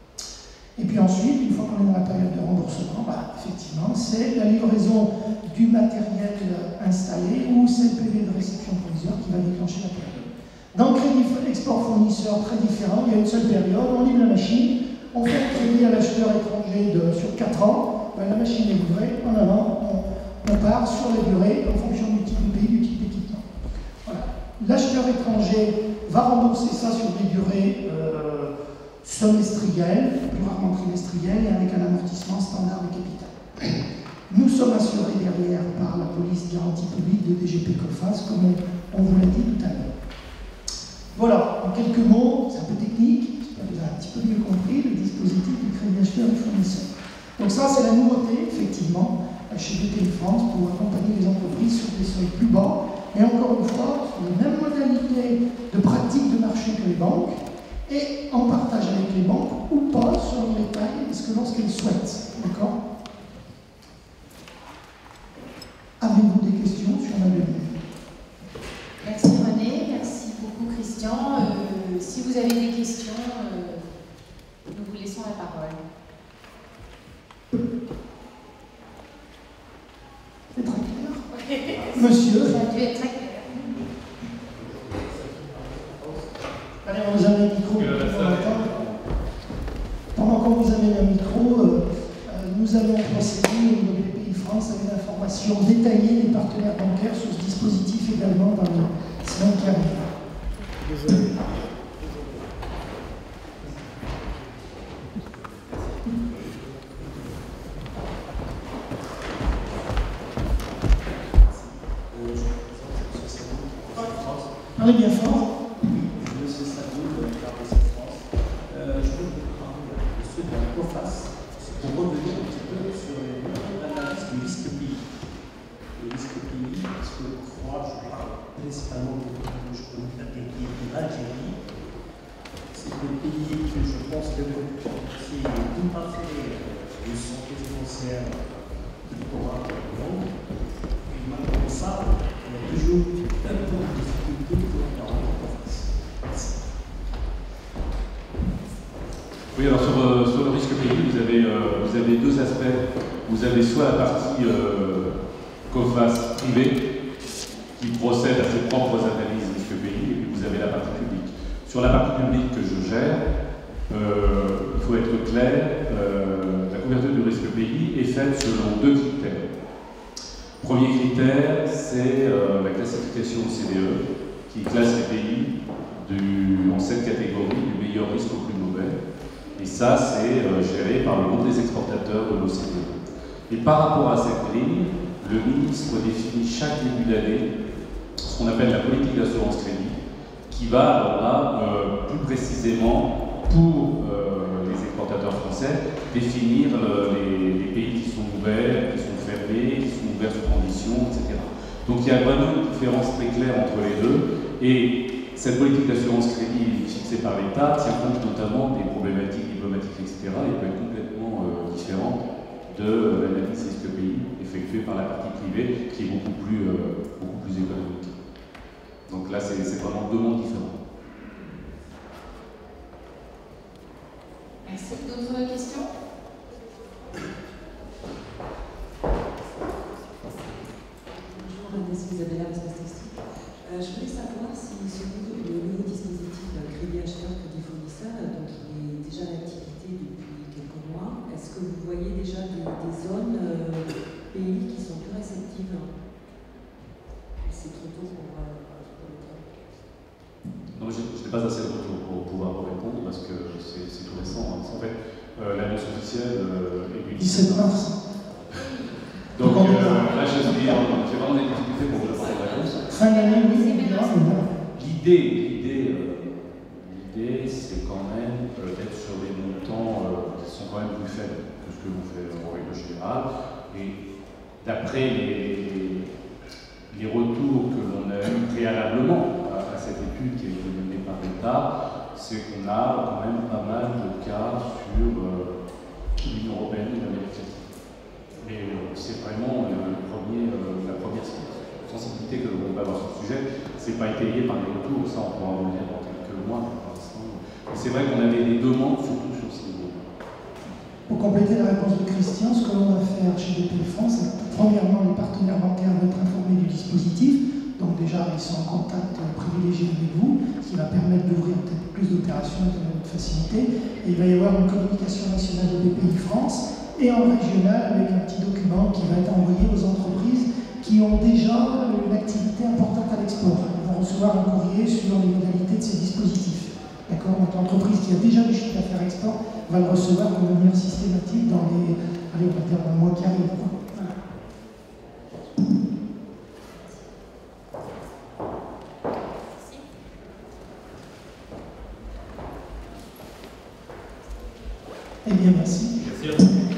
Et puis ensuite, une fois qu'on est dans la période de remboursement, bah, effectivement, c'est la livraison du matériel installé ou c'est le P V de réception provisoire qui va déclencher la période. Dans le crédit export fournisseur, très différent, il y a une seule période, on livre la machine, on fait le crédit à l'acheteur étranger de, sur quatre ans, bah, la machine est livrée, en avant, on, on part sur la durée en fonction du type du pays, du type d'équipement. Voilà. L'acheteur étranger va rembourser ça sur des durées euh, semestrielles, plus rarement trimestrielles, et avec un amortissement standard de capital. Nous sommes assurés derrière par la police garantie publique de D G P COFAS, comme on, on vous l'a dit tout à l'heure. Voilà, en quelques mots, c'est un peu technique, j'espère que vous avez un petit peu mieux compris le dispositif du crédit acheteur et fournisseur. Donc ça, c'est la nouveauté, effectivement, chez B P I France, pour accompagner les entreprises sur des seuils plus bas, et encore une fois, sur les mêmes modalités de pratique de marché que les banques, et en partage avec les banques, ou pas, selon les tailles, parce que lorsqu'elles souhaitent. D'accord? Avez-vous des questions sur la donnée? Merci René, merci beaucoup Christian. Euh, si vous avez des questions, euh, nous vous laissons la parole. C'est très clair. Monsieur. Ça a dû être très clair. Allez, on vous amène un micro. Pendant qu'on vous amène un micro, euh, nous allons procéder au niveau de B P I France avec l'information détaillée des partenaires bancaires sur ce dispositif également dans les semaines qui arrivent. Désolé. Parlez bien fort. Monsieur Sadou, de la Réseau France. Euh, je veux vous parler de ceux de la COFAS pour revenir un petit peu sur l'analyse du risque pays. Le risque pays, parce que moi, je parle principalement de pays que je connais, qui est l'Algérie. C'est le pays que je pense développer qui est tout à fait de santé financière du programme de monde. Et malgré ça, il y a toujours un peu de difficulté pour la COFAS. Oui, alors sur, euh, sur le risque pays, vous avez, euh, vous avez deux aspects. Vous avez soit la partie euh, COFAS privée, qui procède à ses propres analyses risque pays, et puis vous avez la partie publique. Sur la partie publique que je gère, euh, il faut être clair, euh, la couverture du risque pays est faite selon deux critères. Premier critère, c'est euh, la classification O C D E, qui classe les pays du, en sept catégories, du meilleur risque au plus mauvais. Et ça, c'est euh, géré par le groupe des exportateurs Et par rapport à cette ligne, le ministre définit chaque début d'année ce qu'on appelle la politique d'assurance crédit, qui va, alors là, euh, plus précisément, pour euh, les exportateurs français, définir le, les, les pays qui sont ouverts, qui sont fermés, qui sont ouverts sous conditions, et cetera. Donc il y a vraiment une différence très claire entre les deux. Et cette politique d'assurance crédit fixée par l'État tient compte notamment des problématiques diplomatiques, et cetera. Et peut être complètement euh, différente de l'analyse risque pays effectuée par la partie privée, qui est beaucoup plus, euh, beaucoup plus économique. Donc là, c'est vraiment deux mondes différents. Merci. D'autres questions? Bonjour, Agnès Isabella, statistique. Euh, je voulais savoir si ce nouveau, le nouveau dispositif crédit acheteur, crédit fournisseur, donc il est déjà en activité depuis quelques mois. Est-ce que vous voyez déjà des, des zones, euh, pays qui sont plus réceptives? C'est trop tôt pour, euh, pour le dire. Non, je n'ai pas assez de retour pour pouvoir vous répondre parce que c'est tout récent. En fait, euh, l'annonce officielle euh, est du dix-sept mars. Donc euh, là, je suis j'ai vraiment des difficultés pour vous demander la réponse. Fin d'année, oui, bien. L'idée, l'idée, euh, l'idée, c'est quand même euh, d'être sur des montants euh, qui sont quand même plus faibles que ce que vous faites en règle générale. Et d'après les, les retours que l'on a eu préalablement à, à cette étude qui a été menée par l'État, c'est qu'on a quand même pas mal de cas sur euh, l'Union européenne et l'Amérique latine. Mais euh, c'est vraiment le premier, euh, la première sensibilité que l'on peut avoir sur ce sujet. C'est pas étayé par les retours, ça on pourra revenir dans quelques mois pour l'instant. Mais c'est vrai qu'on avait des demandes surtout sur ce niveau. Pour compléter la réponse de Christian, ce que l'on va faire chez B P I France, c'est que premièrement, les partenaires bancaires vont être informés du dispositif. Donc déjà, ils sont en contact privilégié avec vous, ce qui va permettre d'ouvrir peut-être plus d'opérations et de facilité. Et il va y avoir une communication nationale de B P I France et en régional avec un petit document qui va être envoyé aux entreprises qui ont déjà une activité importante à l'export. Ils vont recevoir un courrier sur les modalités de ces dispositifs. D'accord? Donc l'entreprise qui a déjà du chiffre d'affaires export va le recevoir de manière systématique dans les, allez, on va dire dans le mois qui arrive. Voilà. Eh bien, merci. Merci.